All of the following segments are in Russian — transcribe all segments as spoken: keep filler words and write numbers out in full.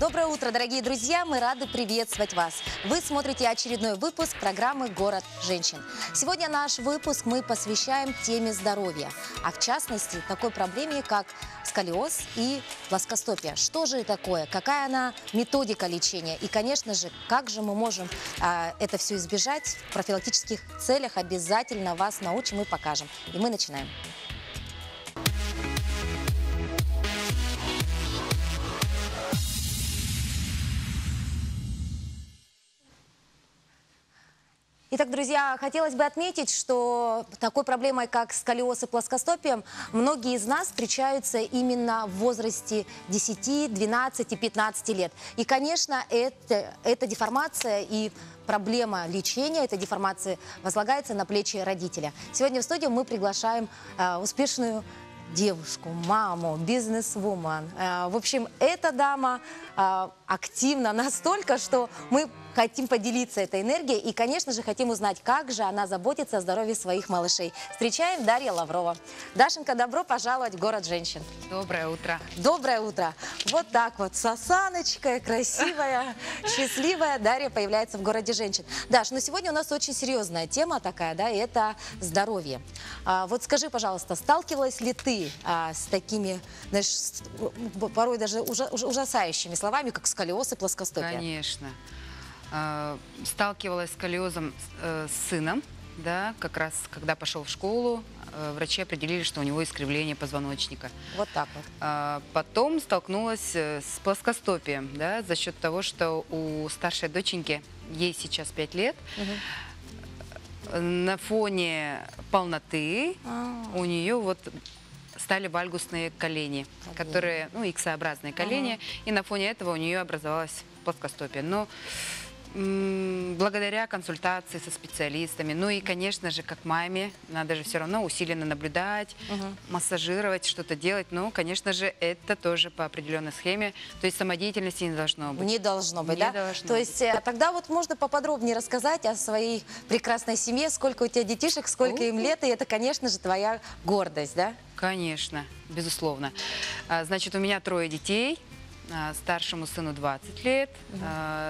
Доброе утро, дорогие друзья! Мы рады приветствовать вас. Вы смотрите очередной выпуск программы «Город женщин». Сегодня наш выпуск мы посвящаем теме здоровья, а в частности такой проблеме, как сколиоз и плоскостопие. Что же это такое? Какая она методика лечения? И, конечно же, как же мы можем а, это все избежать? В профилактических целях обязательно вас научим и покажем. И мы начинаем. Итак, друзья, хотелось бы отметить, что такой проблемой, как сколиоз и плоскостопие, многие из нас встречаются именно в возрасте десяти, двенадцати, пятнадцати лет. И, конечно, это, эта деформация и проблема лечения этой деформации возлагается на плечи родителя. Сегодня в студию мы приглашаем э, успешную девушку, маму, бизнес-вумен. Э, в общем, эта дама э, активна настолько, что мы хотим поделиться этой энергией и, конечно же, хотим узнать, как же она заботится о здоровье своих малышей. Встречаем Дарья Лаврова. Дашенька, добро пожаловать в город женщин. Доброе утро. Доброе утро. Вот так вот, с осаночкой, красивая, счастливая Дарья появляется в городе женщин. Даш, ну сегодня у нас очень серьезная тема такая, да, и это здоровье. А, вот скажи, пожалуйста, сталкивалась ли ты а, с такими, знаешь, с, порой даже ужа, ужасающими словами, как сколиоз и плоскостопие? Конечно. Сталкивалась с сколиозом с сыном, да, как раз когда пошел в школу, врачи определили, что у него искривление позвоночника. Вот так вот. Потом столкнулась с плоскостопием, да, за счет того, что у старшей доченьки, ей сейчас пять лет, угу. на фоне полноты а -а -а. у нее вот стали вальгусные колени, Ага. которые, ну, иксообразные колени, ага. и на фоне этого у нее образовалась плоскостопие. Но благодаря консультации со специалистами, ну и, конечно же, как маме, надо же все равно усиленно наблюдать, угу. массажировать, что-то делать. Ну, конечно же, это тоже по определенной схеме. То есть самодеятельности не должно быть. Не должно быть, не да? Должно То быть. есть тогда вот можно поподробнее рассказать о своей прекрасной семье, сколько у тебя детишек, сколько им лет, и это, конечно же, твоя гордость, да? Конечно, безусловно. Значит, у меня трое детей. Старшему сыну двадцать лет, угу.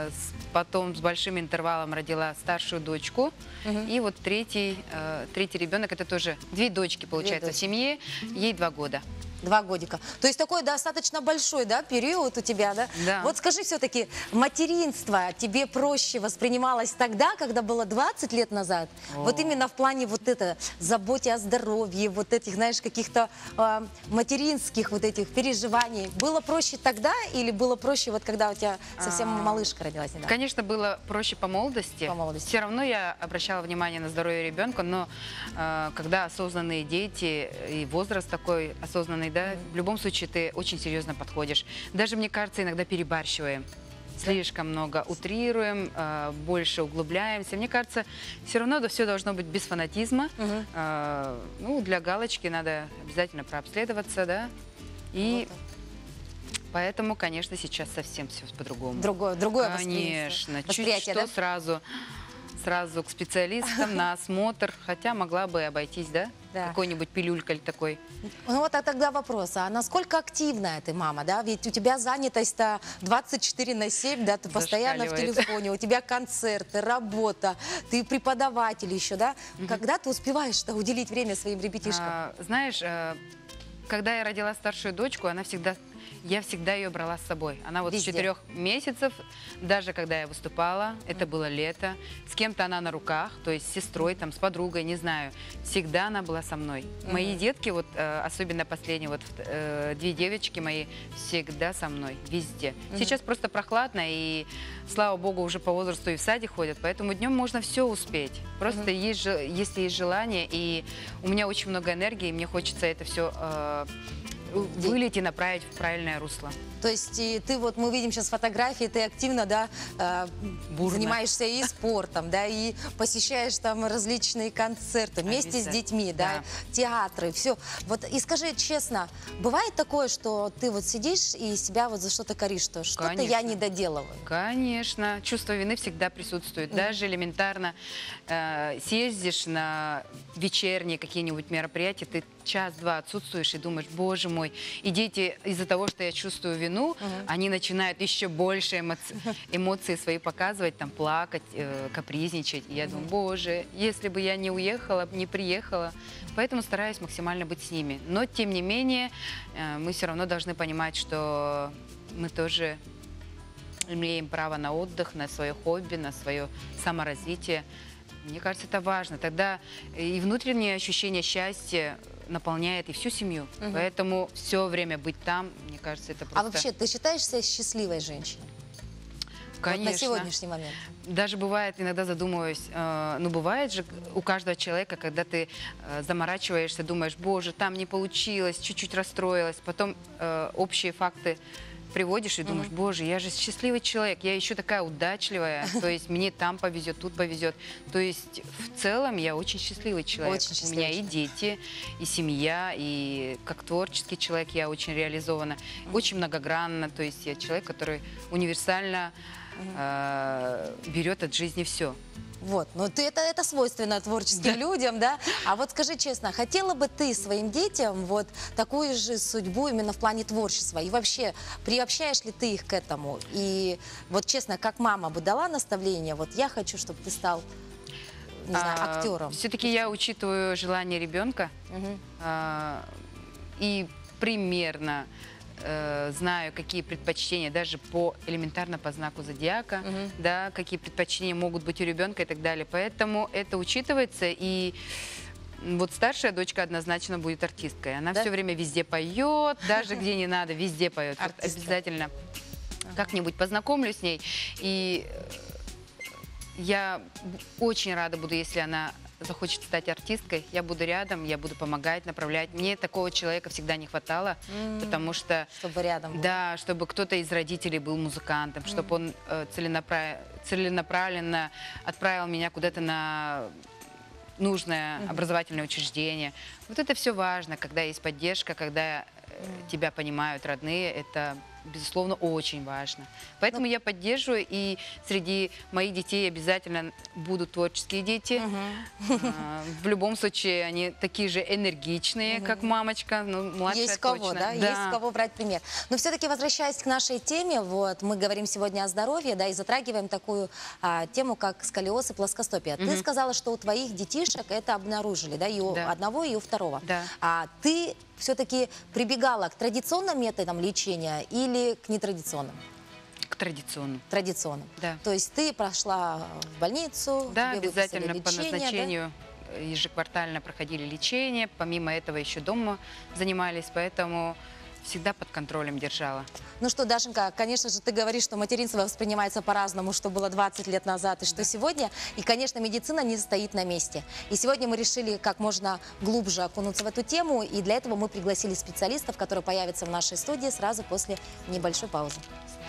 потом с большим интервалом родила старшую дочку, угу. и вот третий, третий ребенок, это тоже две дочки, получается, две дочки. В семье, ей два года. Два годика. То есть такой достаточно большой, да, период у тебя, да? Да. Вот скажи все-таки, материнство тебе проще воспринималось тогда, когда было двадцать лет назад? О. Вот именно в плане вот это, заботе о здоровье, вот этих, знаешь, каких-то э, материнских вот этих переживаний. Было проще тогда или было проще вот когда у тебя совсем а, малышка родилась недавно? Конечно, было проще по молодости. По молодости. Все равно я обращала внимание на здоровье ребенка, но э, когда осознанные дети и возраст такой осознанный, да, в любом случае ты очень серьезно подходишь. Даже, мне кажется, иногда перебарщиваем. Слишком много утрируем, больше углубляемся. Мне кажется, все равно это все должно быть без фанатизма. Угу. Ну, для галочки надо обязательно прообследоваться, да. И вот. Поэтому, конечно, сейчас совсем все по-другому. Другое, другое Конечно. Чуть что, да? сразу, сразу к специалистам на осмотр. Хотя могла бы обойтись, да? Да. Какой-нибудь пилюлькой такой. Ну вот а тогда вопрос, а насколько активная ты мама, да? Ведь у тебя занятость-то двадцать четыре на семь, да? Ты постоянно в телефоне, у тебя концерты, работа, ты преподаватель еще, да? Угу. Когда ты успеваешь-то уделить время своим ребятишкам? А, знаешь, когда я родила старшую дочку, она всегда... Я всегда ее брала с собой. Она вот Везде. С четырех месяцев, даже когда я выступала, это было лето, с кем-то она на руках, то есть с сестрой, там, с подругой, не знаю. Всегда она была со мной. Mm-hmm. Мои детки, вот, особенно последние, вот, две девочки мои, всегда со мной, везде. Mm-hmm. Сейчас просто прохладно, и, слава богу, уже по возрасту и в саде ходят, поэтому днем можно все успеть. Просто mm-hmm. есть, если есть желание, и у меня очень много энергии, мне хочется это все... вылить и направить в правильное русло. То есть и ты вот, мы видим сейчас фотографии, ты активно, да, э, занимаешься и спортом, да, и посещаешь там различные концерты вместе с детьми, да, да, театры, все. Вот и скажи честно, бывает такое, что ты вот сидишь и себя вот за что-то коришь, что что-то я не доделываю? Конечно. Чувство вины всегда присутствует. Mm. Даже элементарно э, съездишь на вечерние какие-нибудь мероприятия, ты час-два отсутствуешь и думаешь, боже мой, и дети из-за того, что я чувствую вину, вину, они начинают еще больше эмоци... эмоции свои показывать, там, плакать, э, капризничать. И я думаю, боже, если бы я не уехала, не приехала. Поэтому стараюсь максимально быть с ними. Но, тем не менее, э, мы все равно должны понимать, что мы тоже имеем право на отдых, на свое хобби, на свое саморазвитие. Мне кажется, это важно. Тогда и внутреннее ощущение счастья наполняет и всю семью. Угу. Поэтому все время быть там, мне кажется, это просто... А вообще, ты считаешь себя счастливой женщиной? Конечно. Вот на сегодняшний момент. Даже бывает, иногда задумываюсь, э, ну бывает же у каждого человека, когда ты э, заморачиваешься, думаешь, боже, там не получилось, чуть-чуть расстроилась, потом э, общие факты приводишь и думаешь, боже, я же счастливый человек, я еще такая удачливая, то есть мне там повезет, тут повезет. То есть в целом я очень счастливый человек. Очень счастливый У меня и дети, и семья, и как творческий человек я очень реализована, очень многогранна, то есть я человек, который универсально э, берет от жизни все. Вот, ну ты, это, это свойственно творческим да. людям, да? А вот скажи честно, хотела бы ты своим детям вот такую же судьбу именно в плане творчества? И вообще, приобщаешь ли ты их к этому? И вот честно, как мама бы дала наставление, вот я хочу, чтобы ты стал, не знаю, а, актером. Все-таки я учитываю желание ребенка угу. а, и примерно знаю, какие предпочтения, даже по элементарно по знаку зодиака, угу. да, какие предпочтения могут быть у ребенка и так далее. Поэтому это учитывается, и вот старшая дочка однозначно будет артисткой. Она да? все время везде поет, даже где не надо, везде поет. Вот обязательно ага. как-нибудь познакомлюсь с ней. И я очень рада буду, если она захочет стать артисткой, я буду рядом, я буду помогать, направлять. Мне такого человека всегда не хватало, mm, потому что... Чтобы рядом был. Да, чтобы кто-то из родителей был музыкантом, mm. чтобы он э, целенаправ... целенаправленно отправил меня куда-то на нужное mm-hmm. образовательное учреждение. Вот это все важно, когда есть поддержка, когда э, mm. тебя понимают родные, это... безусловно, очень важно. Поэтому Но... я поддерживаю, и среди моих детей обязательно будут творческие дети. Угу. А, в любом случае, они такие же энергичные, угу. как мамочка, но младшая Есть кого, точно. да? Да. Есть кого брать пример. Но все-таки, возвращаясь к нашей теме, вот, мы говорим сегодня о здоровье, да, и затрагиваем такую а, тему, как сколиоз и плоскостопие. Угу. Ты сказала, что у твоих детишек это обнаружили, да, и у да. одного, и у второго. Да. А ты все-таки прибегала к традиционным методам лечения или к нетрадиционным? К традиционным. Традиционным. Да. То есть ты прошла в больницу, да, тебе обязательно лечение, по назначению да? ежеквартально проходили лечение, помимо этого еще дома занимались, поэтому всегда под контролем держала. Ну что, Дашенька, конечно же, ты говоришь, что материнство воспринимается по-разному, что было двадцать лет назад и что да. сегодня. И, конечно, медицина не стоит на месте. И сегодня мы решили как можно глубже окунуться в эту тему. И для этого мы пригласили специалистов, которые появятся в нашей студии сразу после небольшой паузы.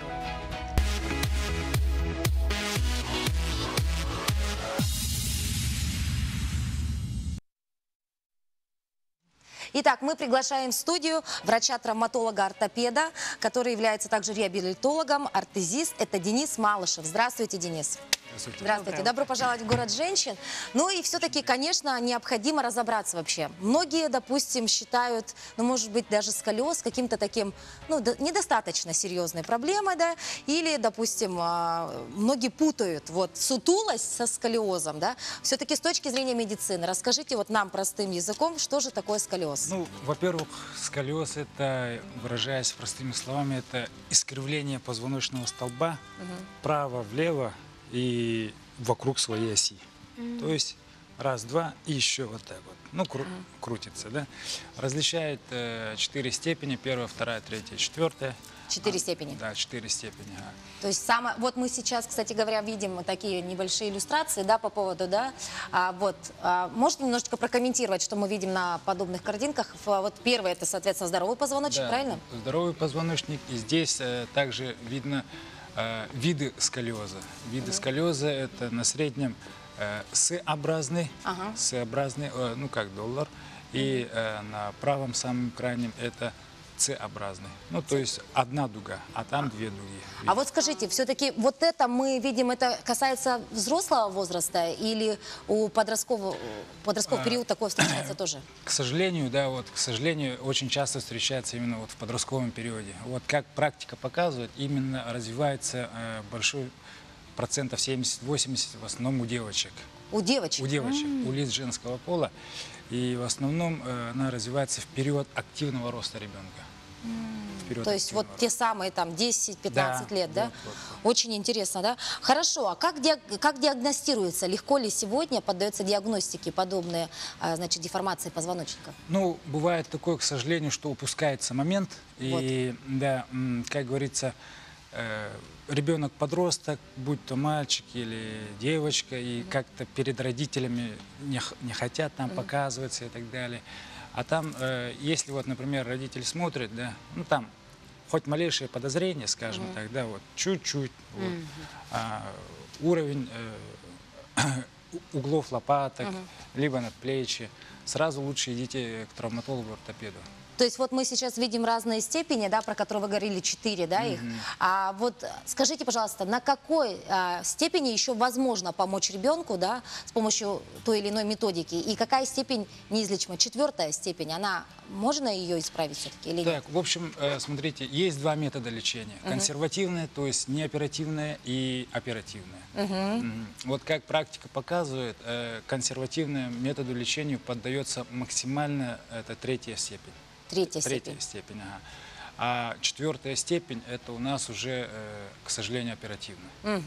Итак, мы приглашаем в студию врача-травматолога-ортопеда, который является также реабилитологом, ортезист. Это Денис Малышев. Здравствуйте, Денис. Здравствуйте. Здравствуйте. Добро пожаловать в город женщин. Ну и все-таки, конечно, необходимо разобраться вообще. Многие, допустим, считают, ну, может быть, даже сколиоз каким-то таким, ну, недостаточно серьезной проблемой, да, или, допустим, многие путают вот сутулость со сколиозом, да. Все-таки с точки зрения медицины, расскажите вот нам простым языком, что же такое сколиоз? Ну, во-первых, сколиоз, это, выражаясь простыми словами, это искривление позвоночного столба угу. вправо-влево и вокруг своей оси. Mm. То есть раз, два и еще вот так вот. Ну, кру mm. крутится, да. Различает э, четыре степени: первая, вторая, третья, четвертая. Четыре а, степени? Да, четыре степени. А. То есть самое... Вот мы сейчас, кстати говоря, видим такие небольшие иллюстрации, да, по поводу, да. А, вот, а, можете немножечко прокомментировать, что мы видим на подобных картинках? Вот первый — это, соответственно, здоровый позвоночник, да, правильно? Здоровый позвоночник. И здесь э, также видно виды сколиоза. Виды mm-hmm. сколиоза — это на среднем э, С-образный, ага. С-образный, э, ну как доллар, mm-hmm. и э, на правом самом крайнем это Ц-образный. Ну, то есть одна дуга, а там две дуги. А вот скажите, все-таки вот это мы видим, это касается взрослого возраста или у подросткового, подростковый период такое встречается тоже? К сожалению, да, вот, к сожалению, очень часто встречается именно вот в подростковом периоде. Вот как практика показывает, именно развивается э, большой процентов семьдесят-восемьдесят в основном у девочек. У девочек? У девочек, у лиц женского пола. И в основном э, она развивается в период активного роста ребенка. В период То есть вот активного те самые там десять-пятнадцать Да, лет, да? вот, вот, вот. Очень интересно, да? Хорошо, а как, диаг- как диагностируется? Легко ли сегодня поддается диагностике подобные, а, значит, деформации позвоночника? Ну, бывает такое, к сожалению, что упускается момент. И, да, м, как говорится, э, ребенок-подросток, будь то мальчик или девочка, и как-то перед родителями не, х- не хотят там показываться и так далее. А там, э, если вот, например, родитель смотрит, да, ну там хоть малейшее подозрение, скажем так, да, вот чуть-чуть, вот, а, уровень э, углов лопаток, либо надплечья, сразу лучше идите к травматологу-ортопеду. То есть вот мы сейчас видим разные степени, да, про которые вы говорили, четыре, да, их. А вот скажите, пожалуйста, на какой а, степени еще возможно помочь ребенку, да, с помощью той или иной методики? И какая степень неизлечима? Четвертая степень, она, можно ее исправить все-таки или нет? Так, в общем, э, смотрите, есть два метода лечения. Консервативное, то есть неоперативное, и оперативное. Мгм. Вот как практика показывает, э, консервативному методу лечения поддается максимально, это третья степень. Третья Третья степень. степень, ага. А четвертая степень, это у нас уже, э, к сожалению, оперативно. Вот.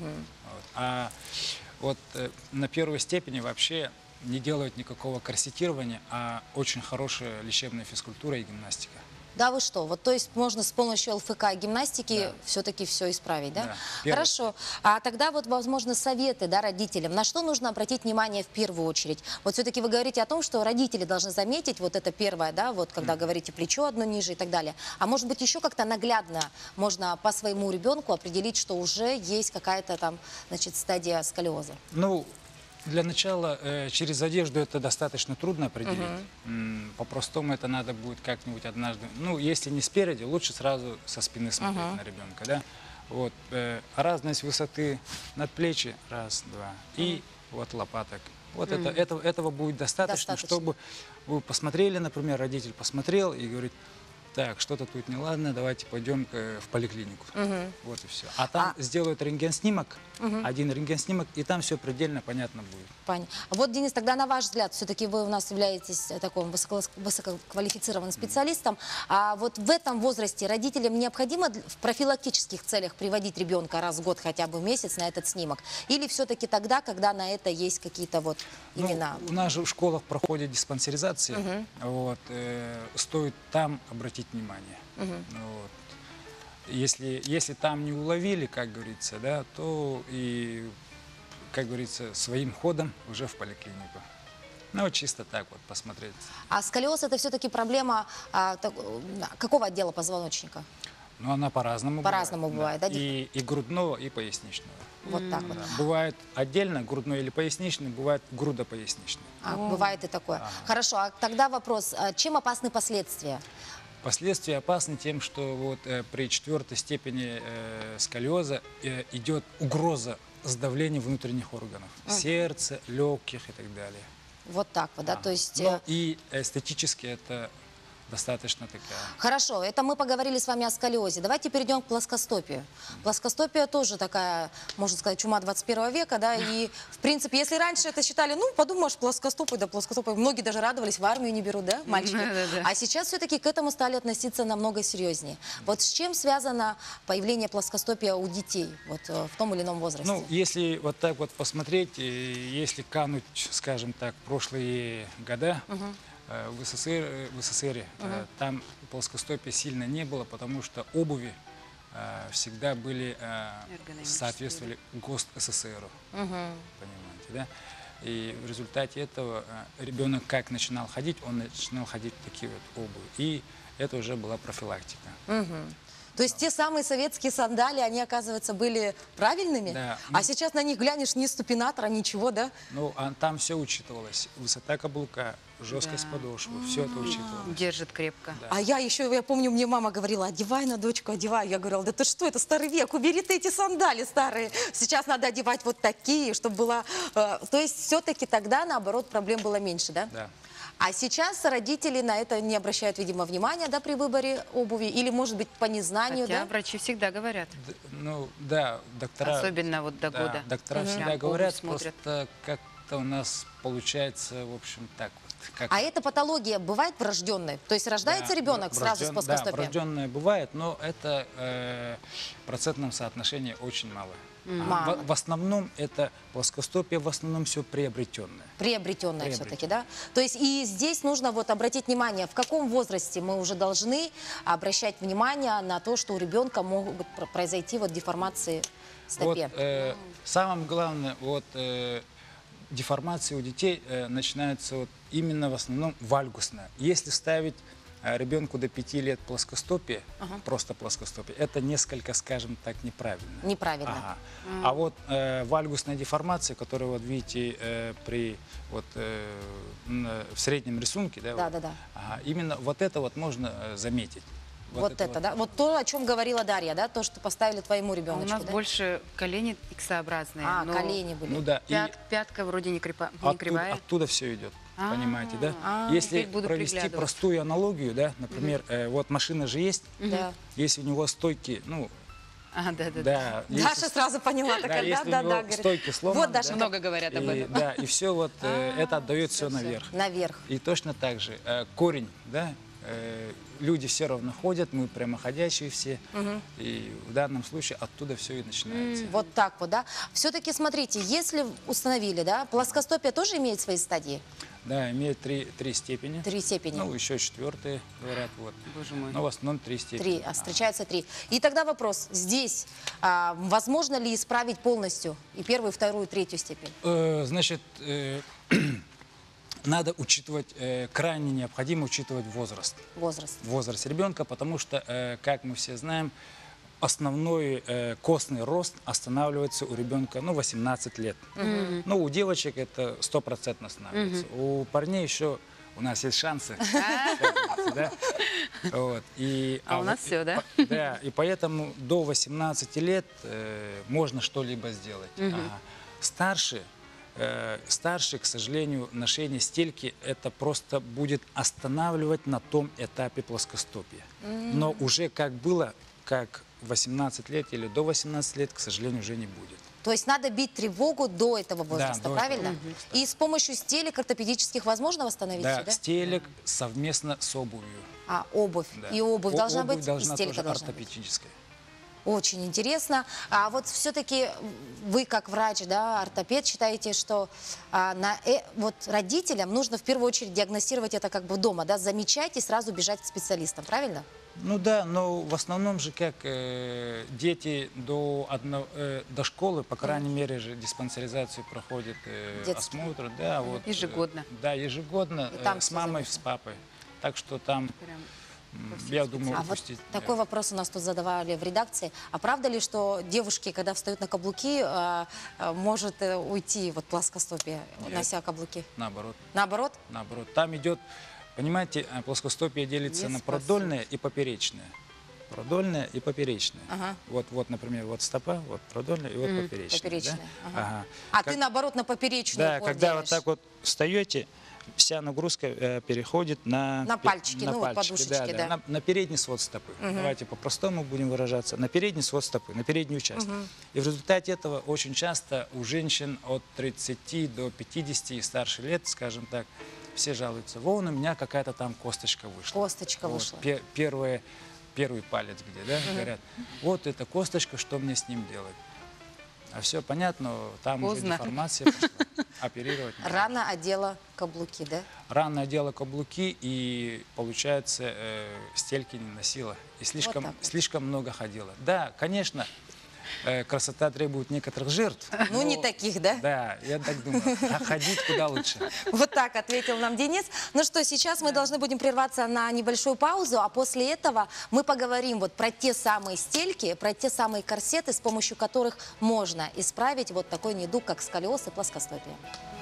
А вот э, на первой степени вообще не делают никакого корсетирования, а очень хорошая лечебная физкультура и гимнастика. Да вы что? Вот, то есть можно с помощью ЛФК и гимнастики Да. все-таки все исправить, да? Да. Первое. Хорошо. А тогда вот, возможно, советы, да, родителям. На что нужно обратить внимание в первую очередь? Вот все-таки вы говорите о том, что родители должны заметить, вот это первое, да, вот когда говорите плечо одно ниже и так далее. А может быть еще как-то наглядно можно по своему ребенку определить, что уже есть какая-то там, значит, стадия сколиоза? Ну, для начала э, через одежду это достаточно трудно определить. М, По-простому это надо будет как-нибудь однажды. Ну, если не спереди, лучше сразу со спины смотреть на ребенка, да. Вот э, разность высоты надплечья, раз, два, и вот лопаток. Вот это, этого, этого будет достаточно, Достаточно. чтобы вы посмотрели, например, родитель посмотрел и говорит: так, что-то тут неладно, давайте пойдем э, в поликлинику. Вот и все. А там сделают рентген-снимок, один рентген-снимок, и там все предельно понятно будет. Понятно. Вот, Денис, тогда на ваш взгляд, все-таки вы у нас являетесь э, таким высоко- высококвалифицированным специалистом, а вот в этом возрасте родителям необходимо д- в профилактических целях приводить ребенка раз в год, хотя бы месяц на этот снимок? Или все-таки тогда, когда на это есть какие-то вот Ну, имена? у нас же в школах проходит диспансеризация, вот, э, стоит там обратить внимание. Вот. Если, если там не уловили, как говорится, да, то и, как говорится, своим ходом уже в поликлинику. Ну, вот чисто так вот посмотреть. А сколиоз это все-таки проблема а, так, э, какого отдела позвоночника? Но она по-разному По-разному бывает, да, И, и грудного, и поясничного. Вот так вот. Да. Бывает отдельно грудной или поясничный, бывает грудопоясничный. А, бывает и такое. Хорошо, а тогда вопрос, а чем опасны последствия? Последствия опасны тем, что вот, э, при четвертой степени э, сколиоза э, идет угроза сдавления внутренних органов. Сердца, легких и так далее. Вот так вот, да, то есть... э, Ну, и эстетически это достаточно такая. Хорошо, это мы поговорили с вами о сколиозе. Давайте перейдем к плоскостопию. Плоскостопия тоже такая, можно сказать, чума двадцать первого века, да, и, в принципе, если раньше это считали, ну, подумаешь, плоскостопие, да, плоскостопие, многие даже радовались, в армию не берут, да, мальчики? Да-да-да. А сейчас все-таки к этому стали относиться намного серьезнее. Вот с чем связано появление плоскостопия у детей, вот, э, в том или ином возрасте? Ну, если вот так вот посмотреть, э, если кануть, скажем так, в прошлые года, э, в СССР, э, в СССР э, там плоскостопия сильно не было, потому что обуви э, всегда были, э, Эргономические, соответствовали ГОСТ СССР. Понимаете, да? И в результате этого э, ребенок как начинал ходить, он начинал ходить в такие вот обуви. И это уже была профилактика. То есть те самые советские сандали, они, оказывается, были правильными? Да. А сейчас на них глянешь, ни ступинатора, ничего, да? Ну, а там все учитывалось. Высота каблука, жесткость Да. подошвы, все это учитывалось. Держит крепко. Да. А я еще, я помню, мне мама говорила, одевай на дочку, одевай. Я говорила, да ты что, это старый век, убери ты эти сандали старые. Сейчас надо одевать вот такие, чтобы была... э, то есть все-таки тогда, наоборот, проблем было меньше, да? Да. А сейчас родители на это не обращают, видимо, внимания, да, при выборе обуви? Или, может быть, по незнанию, Хотя да? врачи всегда говорят. Д- Ну, да, доктора... Особенно вот до да, года. доктора Мгм. всегда Прям говорят, обувь смотрят. просто как-то у нас получается, в общем, так вот. Как А эта патология бывает врожденной? То есть рождается Да, ребенок врожден- сразу с Да, плоскостопием? врожденное бывает, но это э, в процентном соотношении очень мало. Мало. В, в основном это плоскостопие, в основном все приобретенное. Приобретенная Приобретенная. все-таки, да? То есть и здесь нужно вот обратить внимание, в каком возрасте мы уже должны обращать внимание на то, что у ребенка могут про- произойти вот деформации в Вот, стопе. э, самое главное, вот э, деформации у детей э, начинаются вот именно в основном вальгусно. Если ставить э, ребенку до пяти лет плоскостопие, просто плоскостопие, это несколько, скажем так, неправильно. Неправильно. Ага. А вот э, вальгусная деформация, которую вот видите э, при вот э, н- в среднем рисунке, да, Да, вот, да, да. ага, именно вот это вот можно э, заметить. Вот, это, да? Вот то, о чем говорила Дарья, да? То, что поставили твоему А у ребеночку, нас да? больше колени иксообразные. А, но колени были. Ну да, и пят- пятка вроде не, крепа- не оттуда, кривая. оттуда все идет, А, понимаете, да? а, Если теперь буду провести приглядываться. простую аналогию, да, например, э, вот машина же есть, Да. если у него стойки, ну, А, да, да, да. да, если- Даша сразу поняла, да, такая, если да, да, у него да. говорит. стойки сломаны, Вот, Даша, да, Много говорят об и, этом. да, и все вот э, это отдает все всё, всё. наверх. наверх. И точно так же э, корень, да, э, люди все равно ходят, мы прямоходящие все, и в данном случае оттуда все и начинается. Вот так вот, да? Все-таки, смотрите, если установили, да, плоскостопие тоже имеет свои стадии? Да, имеет три, три степени. Три степени. Ну, еще четвертые, говорят, вот. Боже мой. Но в основном три степени. Три, а встречаются три. И тогда вопрос, здесь а, возможно ли исправить полностью и первую, и вторую, и третью степень? Э, Значит, э, надо учитывать, э, крайне необходимо учитывать возраст. Возраст. Возраст ребенка, потому что, э, как мы все знаем, основной э, костный рост останавливается у ребенка, ну, восемнадцать лет. Ну, у девочек это стопроцентно останавливается. У парней еще у нас есть шансы. Да? Вот. И, А у нас вот- всё, да? по- Да, и поэтому до восемнадцати лет э, можно что-либо сделать. Ага. Старше, э, старше, к сожалению, ношение стельки это просто будет останавливать на том этапе плоскостопия. Но уже как было, как в восемнадцать лет или до восемнадцати лет, к сожалению, уже не будет. То есть надо бить тревогу до этого возраста, до этого правильно? возраста. И с помощью стелек ортопедических возможно восстановить Да, всё, да? стелек совместно с обувью. А, обувь. Да. И обувь О- должна обувь быть, должна и стелька тоже должна быть. ортопедическая. Очень интересно. А вот все-таки вы, как врач, да, ортопед, считаете, что а, на, э, вот родителям нужно в первую очередь диагностировать это как бы дома, да, замечать и сразу бежать к специалистам, правильно? Ну да, но в основном же как э, дети до, одно, э, до школы, по крайней мере же диспансеризацию проходят, э, Детский. осмотр, да, вот, э, Ежегодно. да, ежегодно, И там э, с всё мамой, замечено. с папой. Так что там, Прям м, во всех я думаю, А вот упустить. такой вопрос у нас тут задавали в редакции. А правда ли, что девушки, когда встают на каблуки, а, а, может э, уйти вот плоскостопие, Нет. нося каблуки? Наоборот, Наоборот? наоборот. Там идет, понимаете, э, плоскостопие делится Не на спасут. продольное и поперечное. Продольное и поперечное. Ага. Вот, вот, например, вот стопа, вот продольная и вот поперечная. Поперечная, да? ага. Ага. А Как- ты, наоборот, на поперечную Да, упор когда делаешь. вот так вот встаете, вся нагрузка э, переходит на... На пе- пальчики, ну, вот подушечки, да. На, на передний свод стопы. Давайте по-простому будем выражаться. На передний свод стопы, на передний участок. И в результате этого очень часто у женщин от тридцати до пятидесяти и старше лет, скажем так, все жалуются: вон у меня какая-то там косточка вышла. Косточка Вот, вышла. пе- первое, первый палец где, да, говорят, вот эта косточка, что мне с ним делать? А все понятно, там уже Поздно. деформация пошла. Оперировать не надо. Рано одела каблуки, да? Рано одела каблуки и, получается, э, стельки не носила. И слишком, так вот. слишком много ходила. Да, конечно, э, красота требует некоторых жертв. Ну, не Но, таких, да? Да, я так думаю. А ходить куда лучше. Вот так ответил нам Денис. Ну что, сейчас мы должны будем прерваться на небольшую паузу, а после этого мы поговорим вот про те самые стельки, про те самые корсеты, с помощью которых можно исправить вот такой недуг, как сколиоз и плоскостопие.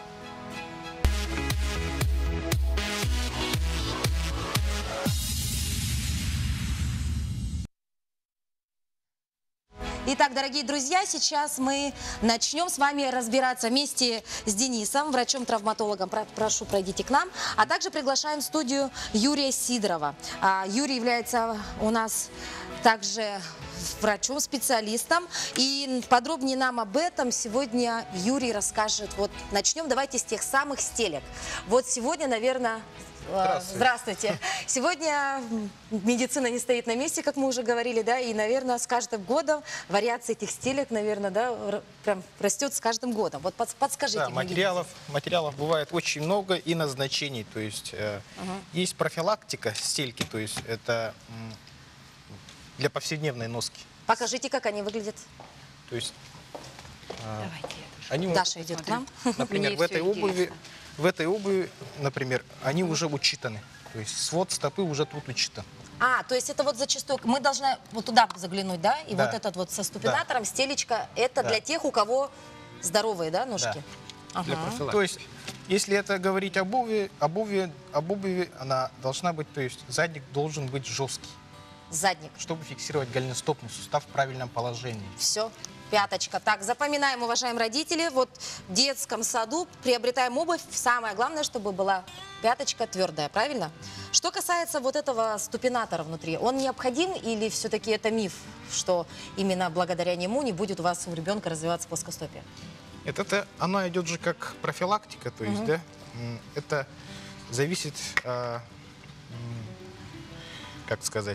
Итак, дорогие друзья, сейчас мы начнем с вами разбираться вместе с Денисом, врачом-травматологом. Про- Прошу, пройдите к нам. А также приглашаем в студию Юрия Сидорова. А, Юрий является у нас также врачом-специалистом. И подробнее нам об этом сегодня Юрий расскажет. Вот начнем давайте с тех самых стелек. Вот сегодня, наверное... Здравствуйте. Здравствуйте. Сегодня медицина не стоит на месте, как мы уже говорили, да, и, наверное, с каждым годом вариация этих стелек, наверное, да, р- прям растет с каждым годом. Вот под- подскажите. Да, мне, материалов, материалов бывает очень много и назначений. То есть э, есть профилактика стельки, то есть это м, для повседневной носки. Денис. Покажите, как они выглядят. То есть Давайте я тоже. они, у- Даша идет к нам. например, Мне в этой всё обуви, интересно. в этой обуви, например, они уже учитаны. То есть свод стопы уже тут учитан. А, то есть это вот зачастую, мы должны вот туда заглянуть, да, и Да. вот этот вот со ступинатором, стелечка, это Да. для тех, у кого здоровые, да, ножки? Для Ага. профилактики. То есть, если это говорить об обуви, об обуви, об обуви, она должна быть, то есть задник должен быть жесткий, Задник. чтобы фиксировать голеностопный сустав в правильном положении. Все, пяточка. Так, запоминаем, уважаемые родители, вот в детском саду приобретаем обувь. Самое главное, чтобы была пяточка твердая, правильно? Что касается вот этого ступинатора внутри, он необходим или все-таки это миф, что именно благодаря нему не будет у вас у ребенка развиваться плоскостопие? Это, это она идет же как профилактика, то есть, да, м, это зависит, а, м, как сказать,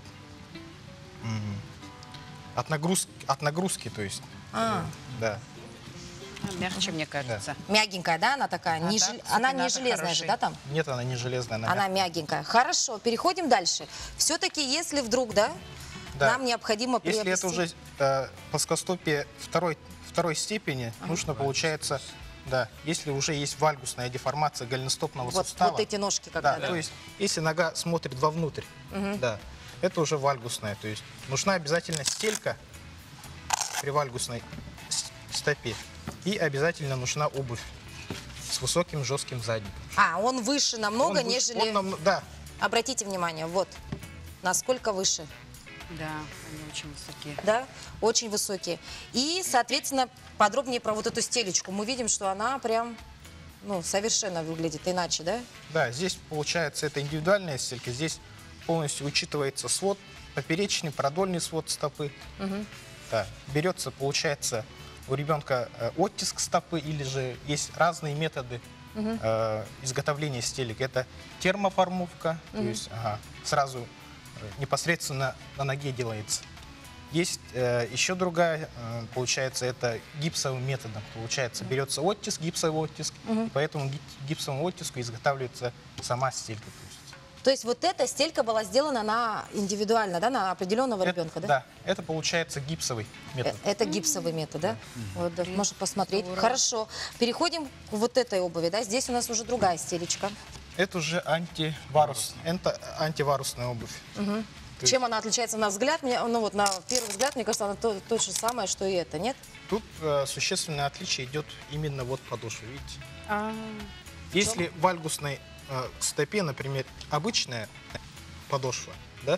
м, от нагрузки, от нагрузки, то есть, А. э, да. Мягче, мне кажется. Мягенькая, да, она такая? А Не так, жел- Она не ступинатор железная же, хороший. да, там? Нет, она не железная, она, Она мягкая. мягенькая. Хорошо, переходим дальше. Все-таки, если вдруг, да, Да. нам необходимо Если приобрести... это уже э, плоскостопие второй, второй степени, нужно, получается, да, если уже есть вальгусная деформация голеностопного Вот, сустава. вот эти ножки когда, Да, да? то есть, если нога смотрит вовнутрь, да, это уже вальгусная. То есть нужна обязательно стелька при вальгусной с- стопе. И обязательно нужна обувь с высоким жестким задником. А, он выше намного, Он выше- нежели... он нам- да, Обратите внимание, вот, насколько выше, Да, они очень высокие. да, очень высокие. И, соответственно, подробнее про вот эту стелечку. Мы видим, что она прям, ну, совершенно выглядит иначе, да? да, здесь получается это индивидуальная стелька. Здесь полностью учитывается свод, поперечный, продольный свод стопы. Да, берется, получается, у ребенка э, оттиск стопы, или же есть разные методы э, изготовления стелек. Это термоформовка, то есть ага, сразу э, непосредственно на ноге делается. Есть э, еще другая, э, получается, это гипсовым методом. Получается, берется оттиск, гипсовый оттиск, и по этому ги- гипсовому оттиску изготавливается сама стелька. То есть То есть вот эта стелька была сделана на индивидуально, да, на определенного это- ребенка, да? Да, это получается гипсовый метод. Э, Это гипсовый метод, да? Вот, да, можно посмотреть. Хорошо. Переходим к вот этой обуви, да? Здесь у нас уже другая стелечка. Это уже антиварус, это антиварусная обувь. есть- Чем она отличается на взгляд? Мне, ну вот на первый взгляд, мне кажется, она то, то же самое, что и это, нет? Тут э, существенное отличие идет именно вот подошва, видите? А, Если в вальгусной э, стопе, например, обычная подошва, да?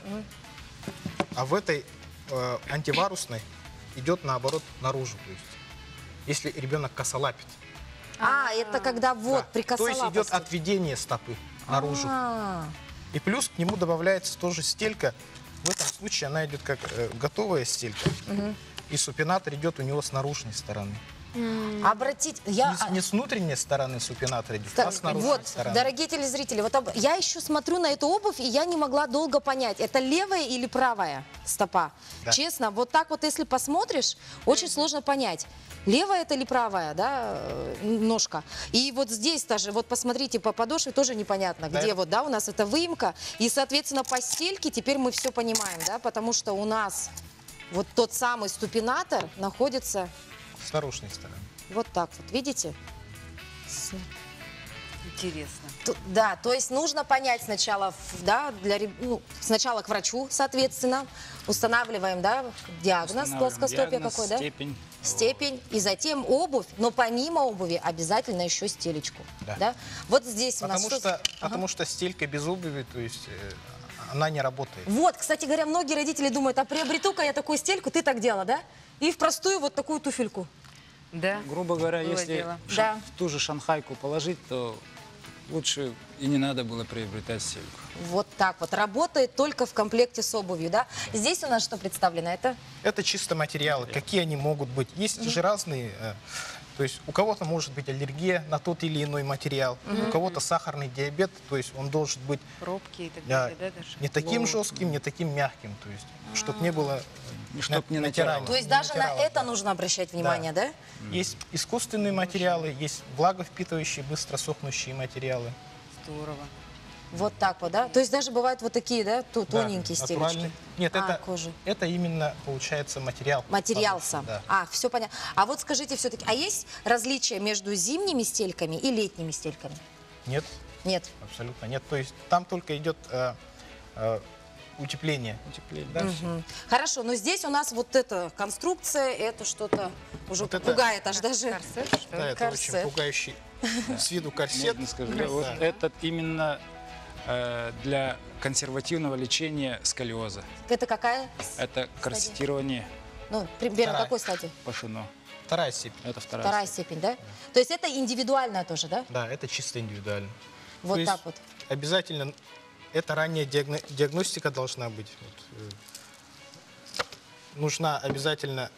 А в этой э, антиварусной идет наоборот наружу. То есть, если ребенок косолапит. А, это когда вот, Да. при То есть идет косолапости. отведение стопы наружу. А, И плюс к нему добавляется тоже стелька. В этом случае она идет как э, готовая стелька. И супинатор идет у него с наружной стороны. Обратите, я... Не, с- не с внутренней стороны супинатор идет, а Так, с наружной вот, стороны. дорогие телезрители, вот об- я еще смотрю на эту обувь, и я не могла долго понять, это левая или правая стопа. Да. Честно, вот так вот, если посмотришь, очень сложно понять, левая это или правая, да, э, ножка. И вот здесь даже, вот посмотрите, по подошве тоже непонятно, Да, где это- вот, да, у нас это выемка. И, соответственно, по стельке теперь мы все понимаем, да, потому что у нас Вот тот самый ступинатор находится С наружной стороны. вот так вот, видите? С- Интересно. Т- Да, то есть нужно понять сначала, ф- да, для, реб- ну, сначала к врачу, соответственно, устанавливаем, да, диагноз Устанавливаем плоскостопия диагноз, какой, да? степень. Степень, и затем обувь, но помимо обуви обязательно еще стелечку, да? Да. Вот здесь у нас Потому что- что, потому что стелька без обуви, то есть э, она не работает. Вот, кстати говоря, многие родители думают, а приобрету-ка я такую стельку, ты так делала, да? И в простую вот такую туфельку. Да. Грубо говоря, Было если дело. в, Да. ша- в ту же шанхайку положить, то лучше и не надо было приобретать стельку. Вот так вот, работает только в комплекте с обувью, да? Здесь у нас что представлено? Это Это чисто материалы. Какие они могут быть? Есть же разные. э, То есть у кого-то может быть аллергия на тот или иной материал, у кого-то сахарный диабет, то есть он должен быть Пробки и так да, далее, да, даже? не таким жестким, не таким мягким, то есть чтобы не было И чтоб не натирания. натирало. То есть Не даже на натирало, это да. нужно обращать внимание, да? Есть искусственные материалы, есть влаговпитывающие, быстро сохнущие материалы. Здорово. Вот так вот, да? То есть даже бывают вот такие, да, ту- Да, тоненькие стелечки. натуральные. Нет, А, это, кожа. это именно получается материал. Материал подушки, сам. да. А, все понятно. А вот скажите все-таки, а есть различия между зимними стельками и летними стельками? Нет, Нет. абсолютно нет. То есть там только идет э, э, утепление. Утепление. Да? Мгм. Хорошо, но здесь у нас вот эта конструкция, это что-то уже Вот это- пугает аж даже. Корсет, что Да, ли? это корсет. очень пугающий с виду корсет. Можно сказать, да, вот Да. этот именно э, для консервативного лечения сколиоза. Это какая? Это корсетирование Ну, примерно Вторая. какой стадии? по шину. Вторая степень. Это вторая. Вторая степень, да? То есть это индивидуальная тоже, да? Да, это чисто индивидуально. Вот То есть так вот. Обязательно это ранняя диагно- диагностика должна быть. Вот, э, нужна обязательно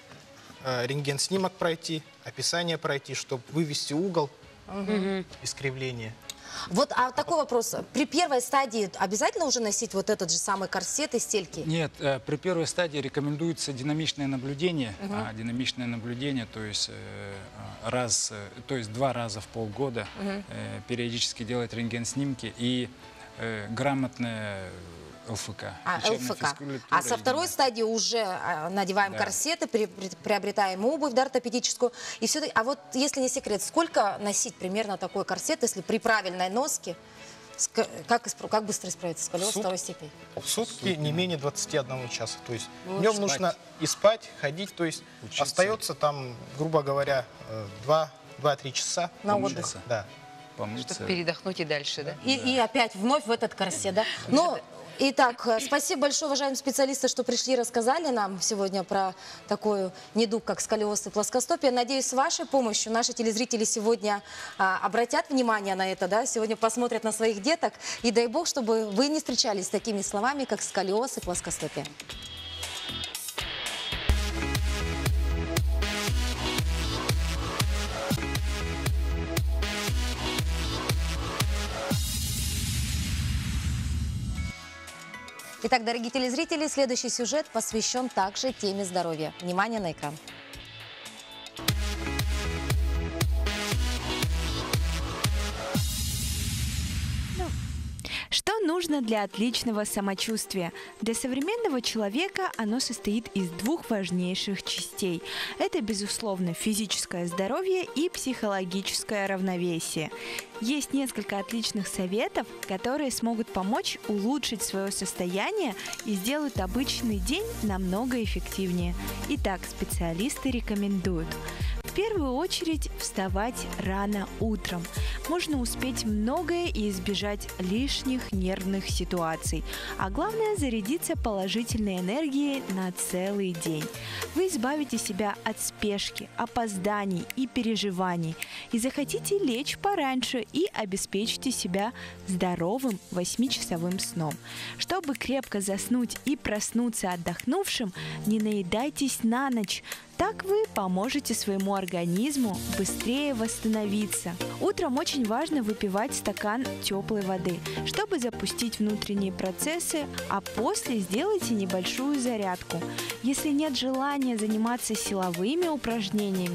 э, рентген-снимок пройти, описание пройти, чтобы вывести угол искривления. Вот, а такой вопрос. При первой стадии обязательно уже носить вот этот же самый корсет и стельки? Нет, э, при первой стадии рекомендуется динамичное наблюдение. А, динамичное наблюдение, то есть э, раз, э, то есть два раза в полгода э, периодически делать рентген-снимки и э, грамотное ЛФК. А, лечебная ЛФК. физкультура А и со второй гимнастика. стадии уже а, надеваем Да. корсеты, при- при- приобретаем обувь, да, ортопедическую. И все. А вот, если не секрет, сколько носить примерно такой корсет, если при правильной носке, ск- как, испро- как быстро исправиться сколиоз Суд- второй степени? В сутки не менее двадцати одного часа. То есть Вот днем спать. нужно и спать, ходить. То есть Учиться. остается там, грубо говоря, два-три часа. На Получается. отдых. Да. Помыться. Чтобы передохнуть и дальше, да? И, и опять вновь в этот корсет, да? Но, итак, э, спасибо большое, уважаемые специалисты, что пришли и рассказали нам сегодня про такой недуг, как сколиоз и плоскостопие. Надеюсь, с вашей помощью наши телезрители сегодня а, обратят внимание на это, да? Сегодня посмотрят на своих деток. И дай бог, чтобы вы не встречались с такими словами, как сколиоз и плоскостопие. Итак, дорогие телезрители, следующий сюжет посвящен также теме здоровья. Внимание на экран. Что нужно для отличного самочувствия? Для современного человека оно состоит из двух важнейших частей. Это, безусловно, физическое здоровье и психологическое равновесие. Есть несколько отличных советов, которые смогут помочь улучшить свое состояние и сделают обычный день намного эффективнее. Итак, специалисты рекомендуют. В первую очередь вставать рано утром. Можно успеть многое и избежать лишних нервных ситуаций. А главное, зарядиться положительной энергией на целый день. Вы избавите себя от спешки, опозданий и переживаний. И захотите лечь пораньше и обеспечите себя здоровым восьмичасовым сном. Чтобы крепко заснуть и проснуться отдохнувшим, не наедайтесь на ночь. Так вы поможете своему организму быстрее восстановиться. Утром очень важно выпивать стакан теплой воды, чтобы запустить внутренние процессы, а после сделайте небольшую зарядку. Если нет желания заниматься силовыми упражнениями,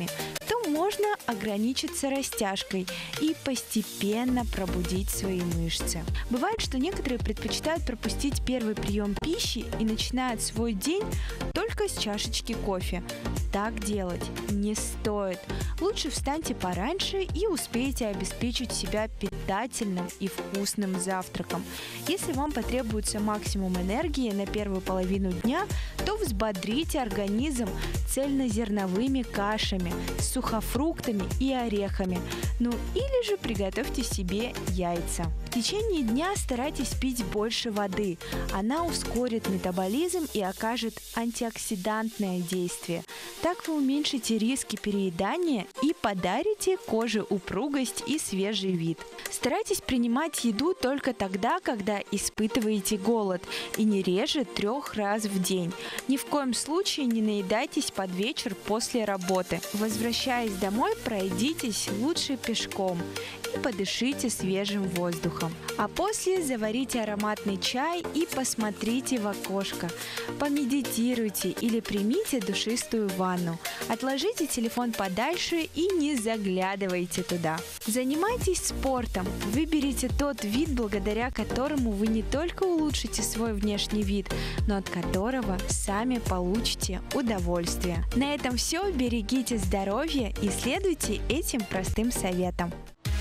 то можно ограничиться растяжкой и постепенно пробудить свои мышцы. Бывает, что некоторые предпочитают пропустить первый прием пищи и начинают свой день только с чашечки кофе. Так делать не стоит. Лучше встаньте пораньше и успейте обеспечить себя питательным и вкусным завтраком. Если вам потребуется максимум энергии на первую половину дня, то взбодрите организм цельнозерновыми кашами, с сухофруктами и орехами. Ну или же приготовьте себе яйца. В течение дня старайтесь пить больше воды. Она ускорит метаболизм и окажет антиоксидантное действие. Так вы уменьшите риски переедания и подарите коже упругость и свежий вид. Старайтесь принимать еду только тогда, когда испытываете голод, и не реже трех раз в день. Ни в коем случае не наедайтесь под вечер после работы. Возвращаясь домой, пройдитесь лучше пешком и подышите свежим воздухом. А после заварите ароматный чай и посмотрите в окошко. Помедитируйте или примите душистую ванну. Отложите телефон подальше и не заглядывайте туда. Занимайтесь спортом. Выберите тот вид, благодаря которому вы не только улучшите свой внешний вид, но от которого сами получите удовольствие. На этом все. Берегите здоровье и следуйте этим простым советам.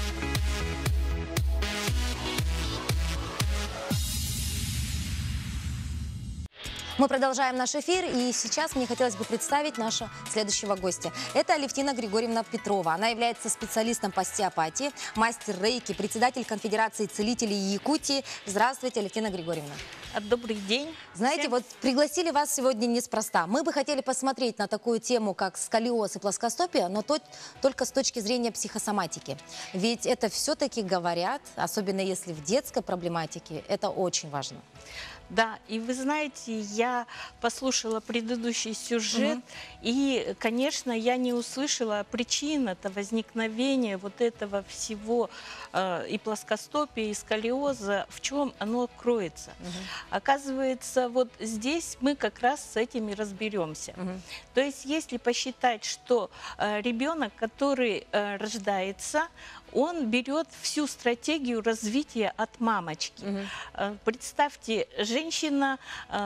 Мы продолжаем наш эфир, и сейчас мне хотелось бы представить нашего следующего гостя. Это Алевтина Григорьевна Петрова. Она является специалистом по остеопатии, мастер рейки, председатель Конфедерации целителей Якутии. Здравствуйте, Алевтина Григорьевна. Добрый день. Знаете, всем. вот пригласили вас сегодня неспроста. Мы бы хотели посмотреть на такую тему, как сколиоз и плоскостопие, но то, только с точки зрения психосоматики. Ведь это все-таки говорят, особенно если в детской проблематике, это очень важно. Да, и вы знаете, я послушала предыдущий сюжет, угу. и, конечно, я не услышала причин это возникновения вот этого всего э, и плоскостопия, и сколиоза, в чем оно кроется. Угу. Оказывается, вот здесь мы как раз с этим и разберемся. Угу. То есть, если посчитать, что э, ребенок, который э, рождается, он берет всю стратегию развития от мамочки. Угу. Представьте, женщина,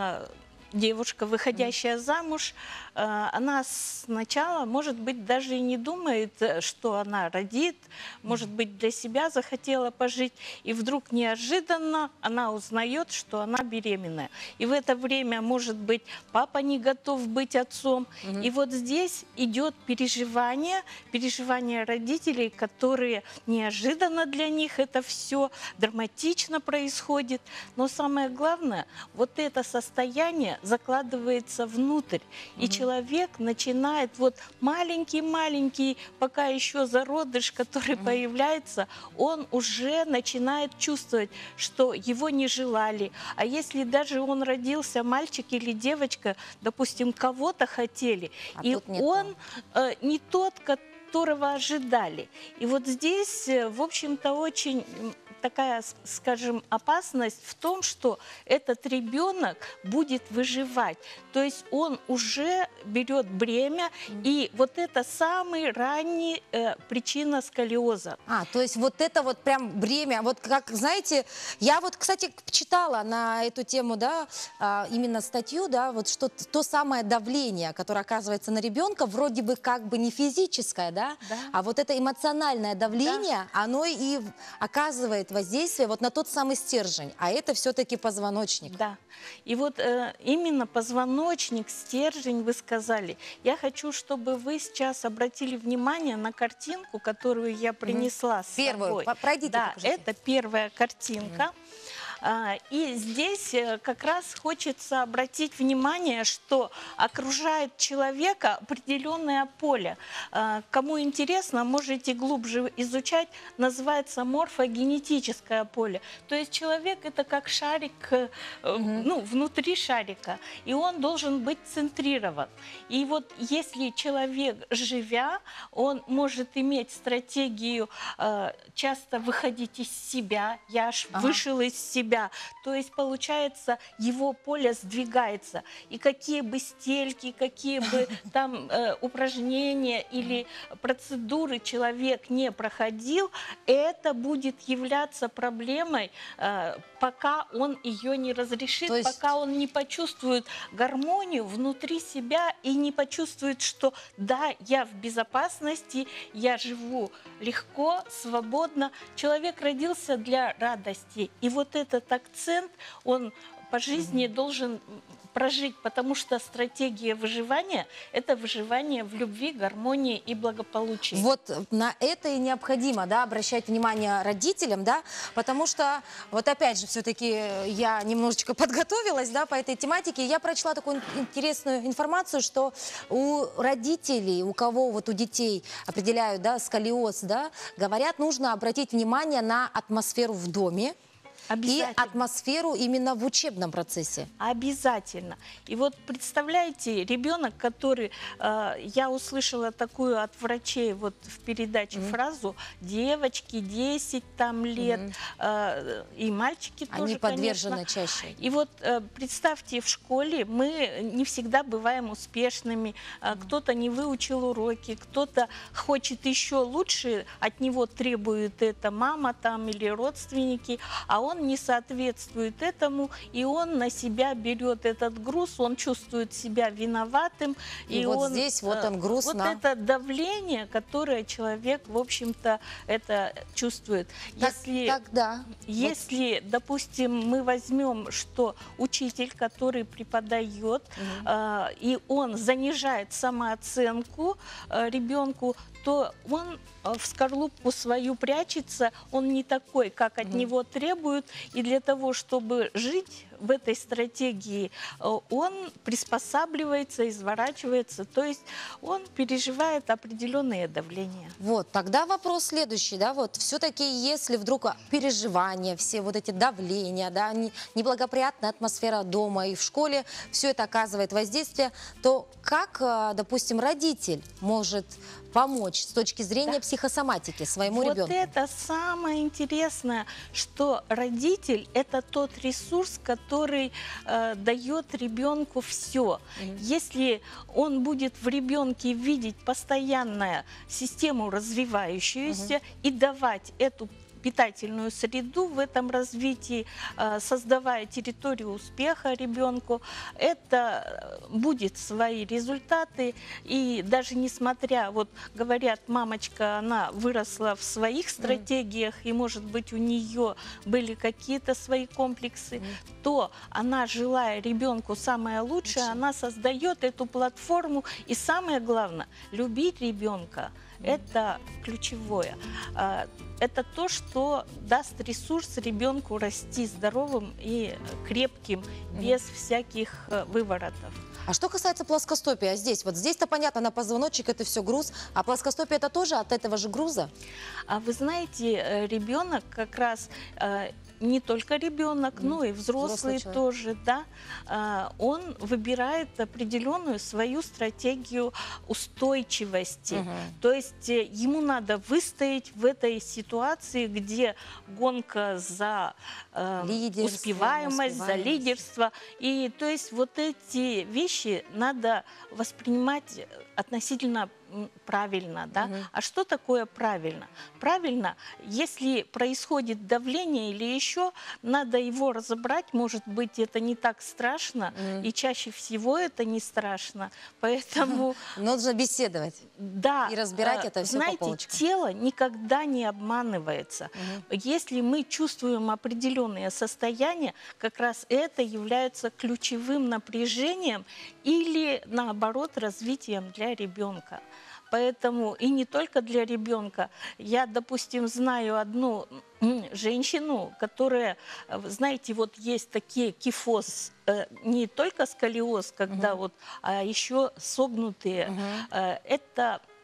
девушка, выходящая mm. замуж, она сначала, может быть, даже и не думает, что она родит, может быть, для себя захотела пожить, и вдруг неожиданно она узнает, что она беременная. И в это время, может быть, папа не готов быть отцом. Mm-hmm. И вот здесь идет переживание, переживание родителей, которые неожиданно для них это все драматично происходит. Но самое главное, вот это состояние закладывается внутрь. Mm-hmm. И человек начинает, вот маленький-маленький, пока еще зародыш, который mm-hmm. появляется, он уже начинает чувствовать, что его не желали. А если даже он родился, мальчик или девочка, допустим, кого-то хотели, а и он э, не тот, которого ожидали. И вот здесь, в общем-то, очень такая, скажем, опасность в том, что этот ребенок будет выживать. То есть он уже берет бремя, mm. и вот это самая ранняя э, причина сколиоза. А, то есть вот это вот прям бремя, вот как, знаете, я вот, кстати, читала на эту тему, да, именно статью, да, вот что то самое давление, которое оказывается на ребенка, вроде бы как бы не физическое, да, да. а вот это эмоциональное давление, да. оно и оказывает воздействие вот на тот самый стержень, а это все-таки позвоночник. Да, и вот э, именно позвоночник, стержень, вы сказали. Я хочу, чтобы вы сейчас обратили внимание на картинку, которую я принесла угу. с Первую, собой. пройдите, да, покажите. Это первая картинка. Угу. И здесь как раз хочется обратить внимание, что окружает человека определенное поле. Кому интересно, можете глубже изучать, называется морфогенетическое поле. То есть человек это как шарик, ну, внутри шарика, и он должен быть центрирован. И вот если человек, живя, он может иметь стратегию часто выходить из себя, я аж ага. вышел из себя, себя. То есть, получается, его поле сдвигается. И какие бы стельки, какие бы там э, упражнения или процедуры человек не проходил, это будет являться проблемой, э, пока он ее не разрешит, То есть- пока он не почувствует гармонию внутри себя и не почувствует, что да, я в безопасности, я живу легко, свободно. Человек родился для радости. И вот этот акцент, он по жизни должен прожить, потому что стратегия выживания – это выживание в любви, гармонии и благополучии. Вот на это и необходимо, да, обращать внимание родителям, да, потому что, вот опять же, все-таки я немножечко подготовилась, да, по этой тематике, я прочла такую интересную информацию, что у родителей, у кого вот у детей определяют, да, сколиоз, да, говорят, нужно обратить внимание на атмосферу в доме и Обязательно. атмосферу именно в учебном процессе. Обязательно. И вот представляете, ребенок, который, э, я услышала такую от врачей вот в передаче Мгм. фразу, девочки десять там лет, Мгм. э, и мальчики тоже, Они подвержены конечно. чаще. И вот э, представьте, в школе мы не всегда бываем успешными, э, кто-то не выучил уроки, кто-то хочет еще лучше, от него требует это мама там или родственники, а он не соответствует этому, и он на себя берет этот груз, он чувствует себя виноватым. И вот здесь вот э, он груз Вот на- это давление, которое человек, в общем-то, это чувствует. Так- Если... Тогда Если, допустим, мы возьмем, что учитель, который преподает, э, и он занижает самооценку э, ребенку, то он э, в скорлупку свою прячется, он не такой, как от него требуют, и для того, чтобы жить в этой стратегии, э, он приспосабливается, изворачивается, то есть он переживает определенное давление. Вот, тогда вопрос следующий, да, вот все-таки если вдруг переживания, все вот эти давления, да, не- неблагоприятная атмосфера дома и в школе, все это оказывает воздействие, то как, э, допустим, родитель может помочь с точки зрения психосоматики своему Вот ребенку? это самое интересное, что родитель – это тот ресурс, который э, дает ребенку все. Если он будет в ребенке видеть постоянную систему развивающуюся и давать эту питательную среду в этом развитии, э, создавая территорию успеха ребенку, это будет свои результаты. И даже несмотря, вот говорят, мамочка, она выросла в своих стратегиях, и, может быть, у нее были какие-то свои комплексы, то она, желая ребенку самое лучшее, она создает эту платформу. И самое главное, любить ребенка. Это ключевое. А, Это то, что даст ресурс ребенку расти здоровым и крепким, без всяких э, выворотов. А что касается плоскостопия, здесь, вот здесь-то понятно, на позвоночник это все груз, а плоскостопие это тоже от этого же груза? А вы знаете, э, ребенок как раз, э, не только ребенок, но и взрослый, взрослый человек. тоже, да, э, он выбирает определенную свою стратегию устойчивости. Мгм. То есть э, ему надо выстоять в этой ситуации, где гонка за э, Лидерство, успеваемость, за успеваемость. лидерство. И то есть вот эти вещи надо воспринимать относительно м, правильно, да? Мгм. А что такое правильно? Правильно, если происходит давление или еще, надо его разобрать. Может быть, это не так страшно, Мгм. и чаще всего это не страшно. Поэтому Нужно беседовать. да, И разбирать э, это всё по знаете, полочкам. тело никогда не обманывается. Если мы чувствуем определенное состояние, как раз это является ключевым напряжением или, наоборот, развитием для ребенка. Поэтому и не только для ребенка. Я, допустим, знаю одну м, женщину, которая, э, вы знаете, вот есть такие кифоз, э, не только сколиоз, когда вот, а еще согнутые. Э, Это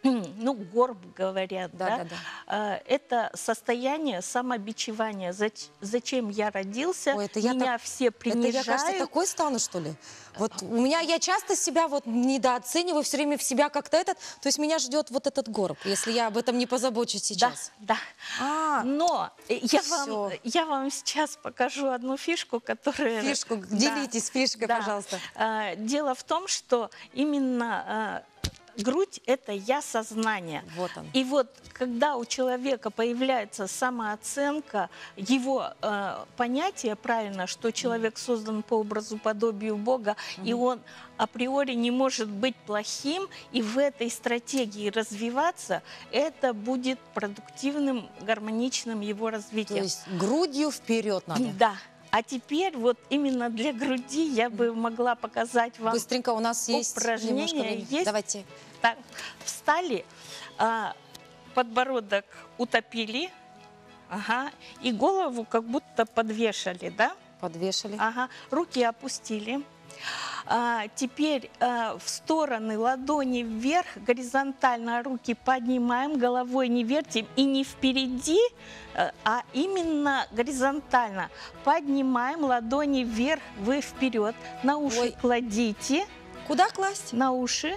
ну, горб говорят, Да, да, да, да. А, это состояние самобичевания. Зач- Зачем я родился? Ой, это я Меня так- все Это принижают. я, кажется, такой стану, что ли? Вот у меня, я часто себя вот недооцениваю, все время в себя как-то этот, то есть меня ждет вот этот горб, если я об этом не позабочусь сейчас. Да, да. А, Но э, я вам, Всё. я вам сейчас покажу одну фишку, которая... фишку, Да, делитесь фишкой, да. пожалуйста. А, Дело в том, что именно а, грудь – это я сознание. Вот он. И вот когда у человека появляется самооценка, его э, понятие правильно, что человек создан по образу, подобию Бога, и он априори не может быть плохим, и в этой стратегии развиваться, это будет продуктивным, гармоничным его То развитием. есть грудью вперед надо. Да. А теперь вот именно для груди я бы могла показать вам Быстренько, у нас есть упражнение немножко времени. есть. Давайте. так. Встали, а, подбородок утопили, ага, и голову как будто подвешали, да? Подвешали. Ага, руки опустили. А, теперь а, в стороны ладони вверх, горизонтально руки поднимаем, головой не вертим и не впереди, а, а именно горизонтально. Поднимаем ладони вверх, вы вперед, на уши Ой. кладите, Куда класть? на уши.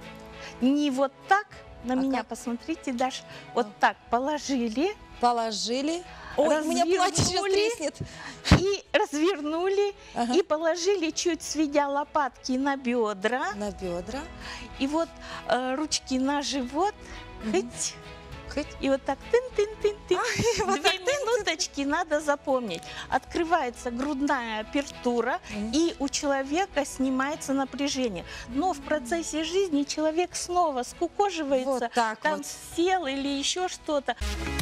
Не вот так, на А меня как? посмотрите, Даш, вот так положили Положили. Ой, у меня платье сейчас Развернули. треснет. и развернули, Ага. и положили, чуть сведя лопатки на бедра. На бедра. И вот э, ручки на живот, хоть, Хоть. и вот так тын-тын-тын-тын. вот Две минуточки надо запомнить. Открывается грудная апертура, Мгм. и у человека снимается напряжение. Но в процессе жизни человек снова скукоживается, Вот так там вот. сел или еще что-то.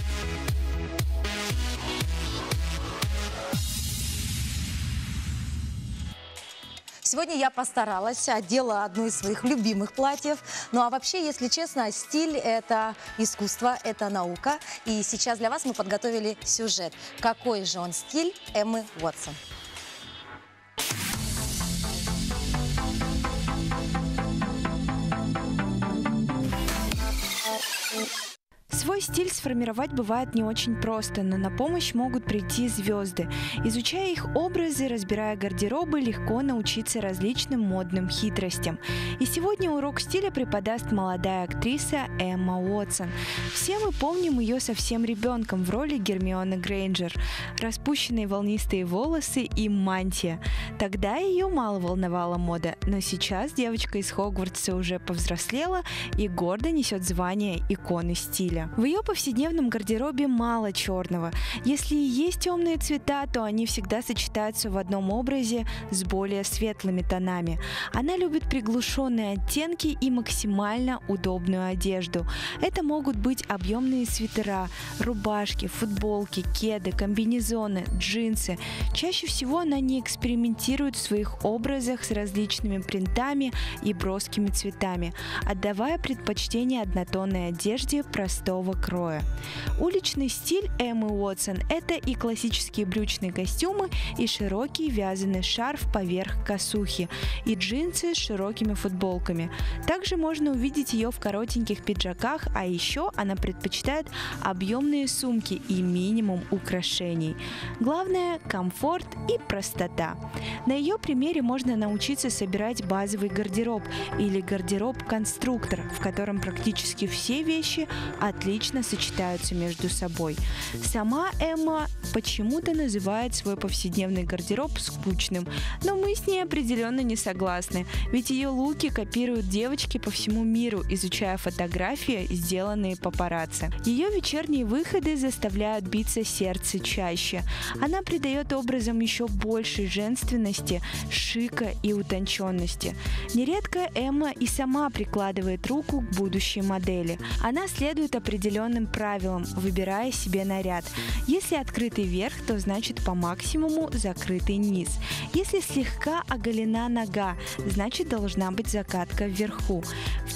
Сегодня я постаралась, одела одно из своих любимых платьев. Ну а вообще, если честно, стиль – это искусство, это наука. И сейчас для вас мы подготовили сюжет. Какой же он стиль Эммы Уотсон? Свой стиль сформировать бывает не очень просто, но на помощь могут прийти звезды. Изучая их образы, разбирая гардеробы, легко научиться различным модным хитростям. И сегодня урок стиля преподаст молодая актриса Эмма Уотсон. Все мы помним ее совсем ребенком в роли Гермионы Грейнджер. Распущенные волнистые волосы и мантия. Тогда ее мало волновала мода, но сейчас девочка из Хогвартса уже повзрослела и гордо несет звание иконы стиля. В ее повседневном гардеробе мало черного. Если и есть темные цвета, то они всегда сочетаются в одном образе с более светлыми тонами. Она любит приглушенные оттенки и максимально удобную одежду. Это могут быть объемные свитера, рубашки, футболки, кеды, комбинезоны, джинсы. Чаще всего она не экспериментирует в своих образах с различными принтами и броскими цветами, отдавая предпочтение однотонной одежде простого кроя. Уличный стиль Эммы Уотсон – это и классические брючные костюмы, и широкий вязаный шарф поверх косухи, и джинсы с широкими футболками. Также можно увидеть ее в коротеньких пиджаках, а еще она предпочитает объемные сумки и минимум украшений. Главное – комфорт и простота. На ее примере можно научиться собирать базовый гардероб или гардероб-конструктор, в котором практически все вещи отлично сочетаются между собой. Сама Эмма почему-то называет свой повседневный гардероб скучным, но мы с ней определенно не согласны, ведь ее луки копируют девочки по всему миру, изучая фотографии, сделанные папарацци. Ее вечерние выходы заставляют биться сердце чаще. Она придает образам еще большей женственности, шика и утонченности. Нередко Эмма и сама прикладывает руку к будущей модели. Она следует определенным правилам, выбирая себе наряд. Если открытый верх, то значит по максимуму закрытый низ. Если слегка оголена нога, значит должна быть закатка вверху. В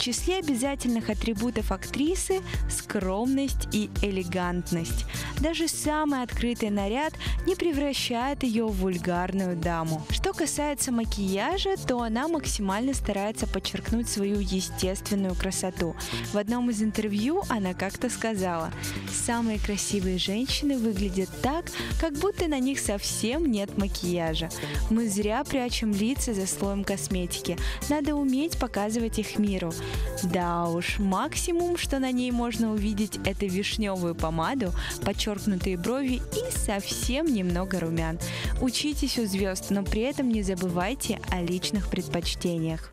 числе обязательных атрибутов актрисы – скромность и элегантность. Даже самый открытый наряд не превращает ее в вульгарную даму. Что касается макияжа, то она максимально старается подчеркнуть свою естественную красоту. В одном из интервью она как-то сказала: «Самые красивые женщины выглядят так, как будто на них совсем нет макияжа. Мы зря прячем лица за слоем косметики. Надо уметь показывать их миру». Да уж, максимум, что на ней можно увидеть, это вишневую помаду, подчеркнутые брови и совсем немного румян. Учитесь у звезд, но при этом не забывайте о личных предпочтениях.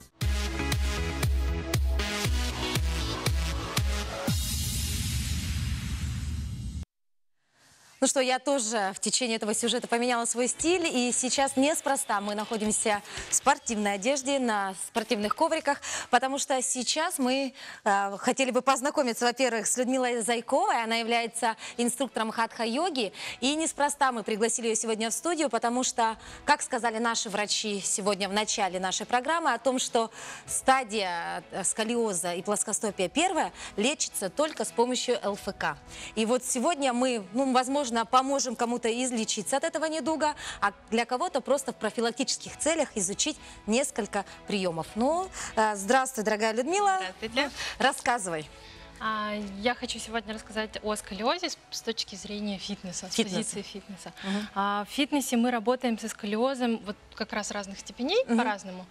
Ну что, я тоже в течение этого сюжета поменяла свой стиль, и сейчас неспроста мы находимся в спортивной одежде, на спортивных ковриках, потому что сейчас мы э, хотели бы познакомиться, во-первых, с Людмилой Зайковой. Она является инструктором хатха-йоги, и неспроста мы пригласили ее сегодня в студию, потому что, как сказали наши врачи сегодня в начале нашей программы, о том, что стадия сколиоза и плоскостопия первая лечится только с помощью эл эф ка. И вот сегодня мы, ну, возможно, поможем кому-то излечиться от этого недуга, а для кого-то просто в профилактических целях изучить несколько приемов. Ну, э, здравствуй, дорогая Людмила. Здравствуйте. Рассказывай. А, Я хочу сегодня рассказать о сколиозе с с точки зрения фитнеса, с Фитнеса. позиции фитнеса. Мгм. А, В фитнесе мы работаем со сколиозом вот как раз разных степеней, Мгм. по-разному.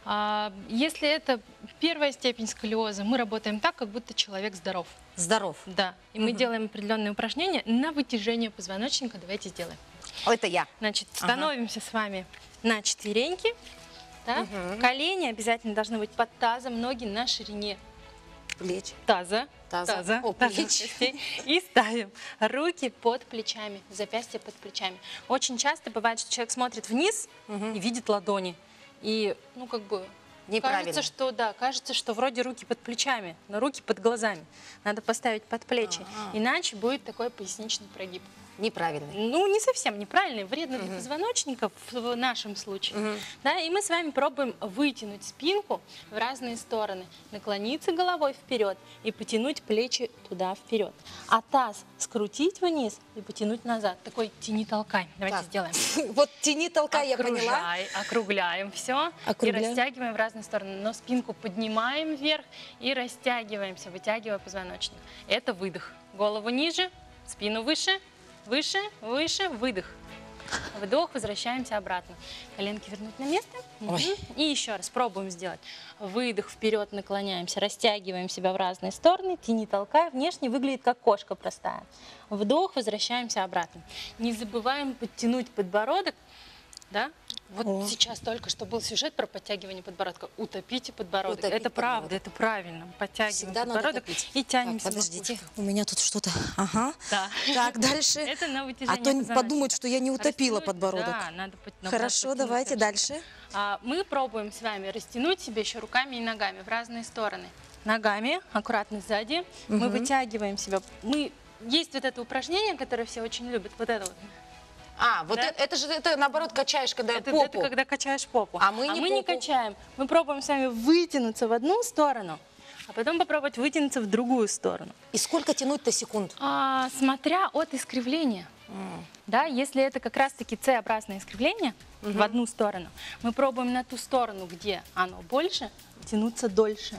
А, Если это первая степень сколиоза, мы работаем так, как будто человек здоров. Здоров. Да. И мы Мгм. делаем определенные упражнения на вытяжение позвоночника. Давайте сделаем. Это я. Значит, Ага. становимся с вами на четвереньки. Да? Мгм. Колени обязательно должны быть под тазом, ноги на ширине Плечи. таза, Таза. таза, О, таза, плеч. костей. И ставим руки под плечами, запястья под плечами. Очень часто бывает, что человек смотрит вниз Мгм. и видит ладони. И, ну, как бы, Неправильно. кажется, что, да, кажется, что вроде руки под плечами, но руки под глазами. Надо поставить под плечи, Ага. иначе будет такой поясничный прогиб. Неправильно. Ну, не совсем неправильный, вредно для Мгм. позвоночника в нашем случае. Мгм. Да, и мы с вами пробуем вытянуть спинку в разные стороны, наклониться головой вперед и потянуть плечи туда вперед. А таз скрутить вниз и потянуть назад. Такой тяни-толкай. Давайте Так. сделаем. Вот тяни, толкай, я поняла. Окружай, округляем все Округляем. и растягиваем в разные стороны. Но спинку поднимаем вверх и растягиваемся, вытягивая позвоночник. Это выдох. Голову ниже, спину выше. Выше, выше, выдох. Вдох, возвращаемся обратно. Коленки вернуть на место. Ой. Мгм. И еще раз пробуем сделать. Выдох, вперед наклоняемся, растягиваем себя в разные стороны. Тяни, толкай. Внешне выглядит как кошка простая. Вдох, возвращаемся обратно. Не забываем подтянуть подбородок. Да? Вот О. сейчас только что был сюжет про подтягивание подбородка. Утопите подбородок. Утопить это правда, подбородок. это правильно. Подтягиваем Всегда надо подбородок топить. и тянемся Так, в подождите, макушку. у меня тут что-то. Ага. Да. Так, дальше. Это на А вытяжение то позвоночника. подумают, что я не утопила Растянуть, подбородок. Да, надо под- наоборот, Хорошо, подтянуть давайте совершенно. дальше. А, мы пробуем с вами растянуть себе еще руками и ногами в разные стороны. Ногами, аккуратно сзади. Мы Мгм. вытягиваем себя. Мы... Есть вот это упражнение, которое все очень любят. Вот это вот. А, вот Да? это, это же ты наоборот качаешь, когда Это, попу. это когда качаешь попу. А мы не попу. качаем. Мы пробуем с вами вытянуться в одну сторону, а потом попробовать вытянуться в другую сторону. И сколько тянуть-то секунд? А, смотря от искривления. Да, если это как раз-таки С-образное искривление в одну сторону, мы пробуем на ту сторону, где оно больше, тянуться дольше.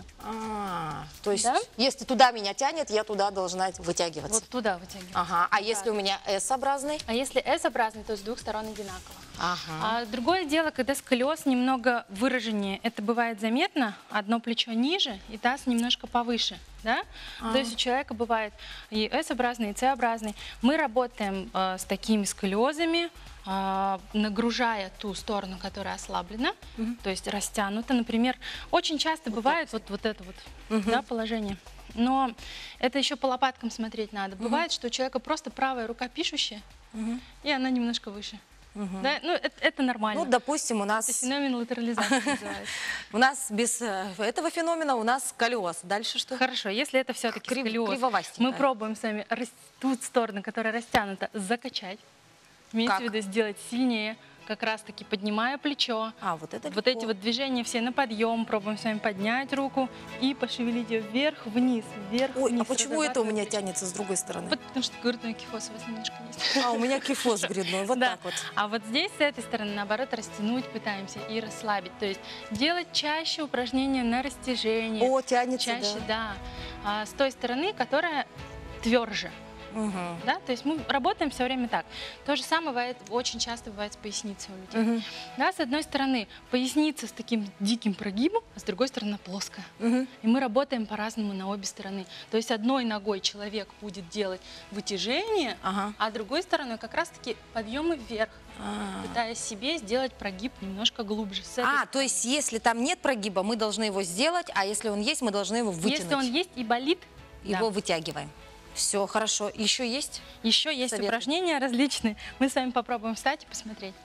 А, то есть, Да? если туда меня тянет, я туда должна вытягиваться. Вот туда вытягиваем. Ага, а если у меня S-образный? А если S-образный, то с двух сторон одинаково. Ага. А другое дело, когда сколиоз немного выраженнее, это бывает заметно, одно плечо ниже и таз немножко повыше. Да? То есть у человека бывает и S-образный, и C-образный. Мы работаем э, с такими сколиозами, э, нагружая ту сторону, которая ослаблена, то есть растянута. Например, очень часто бывает вот, вот это вот да, положение. Но это еще по лопаткам смотреть надо. Бывает, что у человека просто правая рука пишущая, и она немножко выше. Да? Ну, это, это нормально. Ну, допустим, у нас, Это феномен латерализации называется. у нас без э, этого феномена у нас сколиоз. Дальше что? Хорошо, если это все-таки Крив- сколиоз, кривовастенькая. мы пробуем с вами рас- ту сторону, которая растянута, закачать. Имеется Как? в виду сделать сильнее, как раз-таки поднимая плечо. А, вот это Вот легко. эти вот движения все на подъем. Пробуем с вами поднять руку и пошевелить ее вверх-вниз, вверх-вниз. Ой, а почему это у разрабатывать меня плечо. тянется с другой стороны? Потому что грудной кифоз у вас немножко есть. А, у меня кифоз грудной, вот Да. так вот. А вот здесь, с этой стороны, наоборот, растянуть пытаемся и расслабить. То есть делать чаще упражнения на растяжение. О, тянется, Чаще, да. да. А, с той стороны, которая тверже. Мгм. Да? То есть мы работаем все время так. То же самое бывает, очень часто бывает с поясницей у людей. Мгм. Да, с одной стороны, поясница с таким диким прогибом, а с другой стороны плоская. Мгм. И мы работаем по-разному на обе стороны. То есть одной ногой человек будет делать вытяжение, Ага. а другой стороной как раз-таки подъемы вверх, А. пытаясь себе сделать прогиб немножко глубже. С этой А, стороны. то есть если там нет прогиба, мы должны его сделать, а если он есть, мы должны его вытянуть. Если он есть и болит, Его вытягиваем. Все, хорошо. Еще есть? еще есть Советы. упражнения различные. Мы с вами попробуем встать и посмотреть.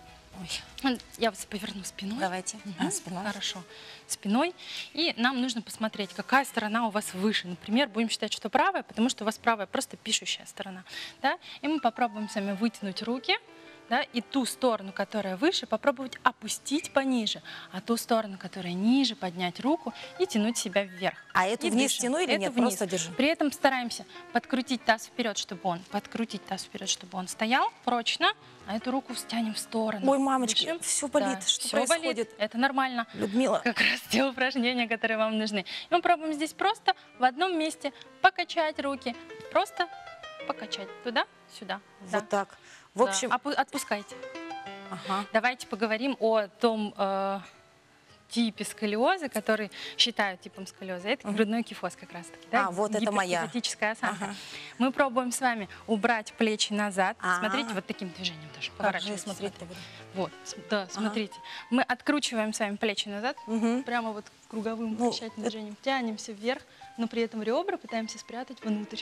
Ой, Я вас поверну спиной. давайте. Мгм. А, спиной. Хорошо. Спиной. И нам нужно посмотреть, какая сторона у вас выше. Например, будем считать, что правая, потому что у вас правая просто пишущая сторона. Да? И мы попробуем с вами вытянуть руки. Да, и ту сторону, которая выше, попробовать опустить пониже, а ту сторону, которая ниже, поднять руку и тянуть себя вверх. А эту И вниз дышим. тяну или Эту нет? вниз. Просто держу. При этом стараемся подкрутить таз вперед, чтобы он подкрутить таз вперед, чтобы он стоял прочно, а эту руку стянем в сторону. Ой, мамочки, Дышим. всё болит. Да, Что всё болит. происходит? Это нормально. Людмила. Как раз те упражнения, которые вам нужны. И мы пробуем здесь просто в одном месте покачать руки, просто покачать туда, сюда. Да. Вот так. В Да. общем, Опу- отпускайте. ага. Давайте поговорим о том э, типе сколиоза, который считают типом сколиоза. Это грудной кифоз как раз-таки. Да? А, вот это моя. Гиперкифотическая осанка. Ага. Мы пробуем с вами убрать плечи назад. А. Смотрите, вот таким движением тоже. Как же я Поворачивайтесь. смотреть смотрите. буду? Вот, с- да, смотрите. Мы откручиваем с вами плечи назад, Мгм. прямо вот круговым Ну, вращательным это- движением. Тянемся вверх, но при этом ребра пытаемся спрятать внутрь.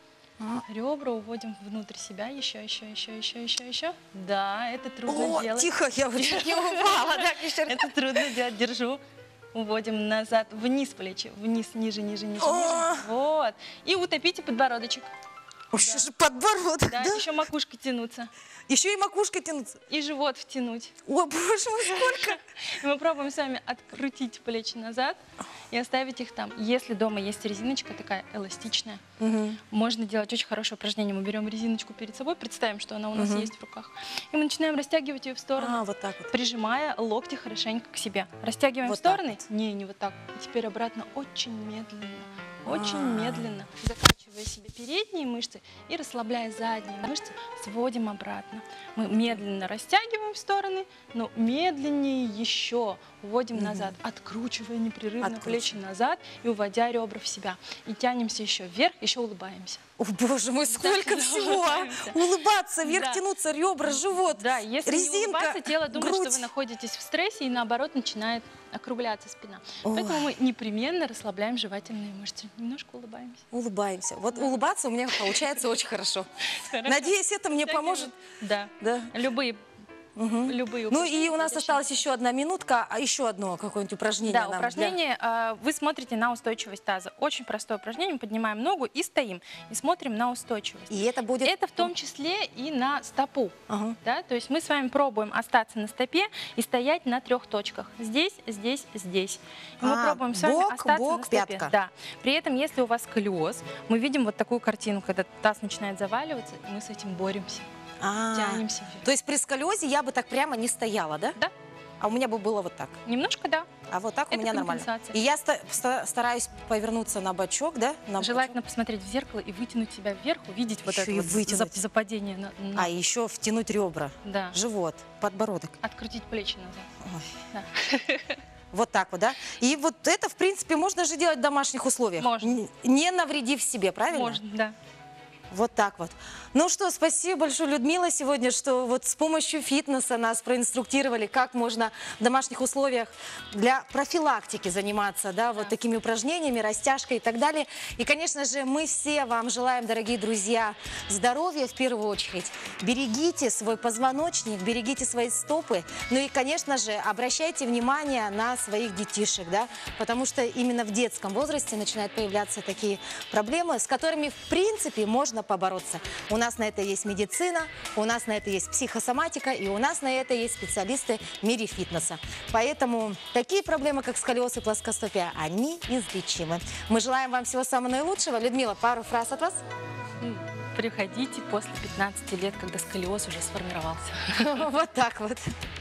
А. Ребра уводим внутрь себя. Еще, еще, еще, еще, еще, еще. Да, это трудно О, делать. тихо, я вот чуть не упала. Так, еще раз. Это трудно делать. Держу. Уводим назад, вниз плечи, вниз, ниже, ниже, ниже, О! ниже. Вот. И утопите подбородочек. Ой, что же подбородок, Да, да? еще макушкой тянуться. Еще и макушка тянуться. И живот втянуть. О, боже мой, сколько. И мы пробуем с вами открутить плечи назад и оставить их там. Если дома есть резиночка такая эластичная, Мгм. можно делать очень хорошее упражнение. Мы берем резиночку перед собой, представим, что она у нас есть в руках. И мы начинаем растягивать ее в сторону, А, вот так вот. прижимая локти хорошенько к себе. Растягиваем Вот в стороны. так Не, не вот так. И теперь обратно очень медленно. Очень А. медленно, закачивая себе передние мышцы и расслабляя задние мышцы, сводим обратно. Мы медленно растягиваем в стороны, но медленнее еще уводим назад, откручивая непрерывно Откручиваем. плечи назад и уводя ребра в себя. И тянемся еще вверх, еще улыбаемся. О, боже мой, сколько да, всего. а. улыбаемся. Улыбаться, вверх Да. тянуться, ребра, живот, Да, если не резинка, улыбаться, тело думает, грудь. что вы находитесь в стрессе, и наоборот начинает округляться спина. Ой. Поэтому мы непременно расслабляем жевательные мышцы. Немножко улыбаемся. Улыбаемся. Вот улыбаться у меня получается очень хорошо. Хорошо. Надеюсь, это мне Втягиваем. поможет. Да. Да. Любые, Мгм. любые Ну и упражнения у нас для осталась еще одна минутка, а еще одно какое-нибудь упражнение. Да, нам для- упражнение. э, Вы смотрите на устойчивость таза. Очень простое упражнение. Мы поднимаем ногу и стоим. И смотрим на устойчивость. И это будет... Это в том числе и на стопу. Ага. Да? То есть мы с вами пробуем остаться на стопе и стоять на трех точках. Здесь, здесь, здесь. И мы А, пробуем с вами бок, остаться бок, на стопе. пятка. Да. При этом, если у вас сколиоз, мы видим вот такую картину, когда таз начинает заваливаться, и мы с этим боремся. А, Тянемся вверх. То есть при сколиозе я бы так прямо не стояла, да? Да. А у меня бы было вот так. Немножко, да. А вот так у Это меня нормально. компенсация. И я ста- ста- стараюсь повернуться на бочок, да? На Желательно посмотреть в зеркало и вытянуть себя вверх, увидеть вот Еще это и вот вытянуть. зап- западение. На, бочок. на- А еще втянуть ребра, Да. живот, подбородок. Открутить плечи назад. Ой. Да. Вот так вот, да? И вот это, в принципе, можно же делать в домашних условиях. Можно. Н- Не навредив себе, правильно? Можно, да. Вот так вот. Ну что, спасибо большое, Людмила, сегодня, что вот с помощью фитнеса нас проинструктировали, как можно в домашних условиях для профилактики заниматься, да, вот такими упражнениями, растяжкой и так далее. И, конечно же, мы все вам желаем, дорогие друзья, здоровья в первую очередь. Берегите свой позвоночник, берегите свои стопы. Ну и, конечно же, обращайте внимание на своих детишек, да, потому что именно в детском возрасте начинают появляться такие проблемы, с которыми, в принципе, можно можно побороться. У нас на это есть медицина, у нас на это есть психосоматика, и у нас на это есть специалисты в мире фитнеса. Поэтому такие проблемы, как сколиоз и плоскостопие, они излечимы. Мы желаем вам всего самого наилучшего. Людмила, пару фраз от вас. Приходите после пятнадцати лет, когда сколиоз уже сформировался. Вот так вот.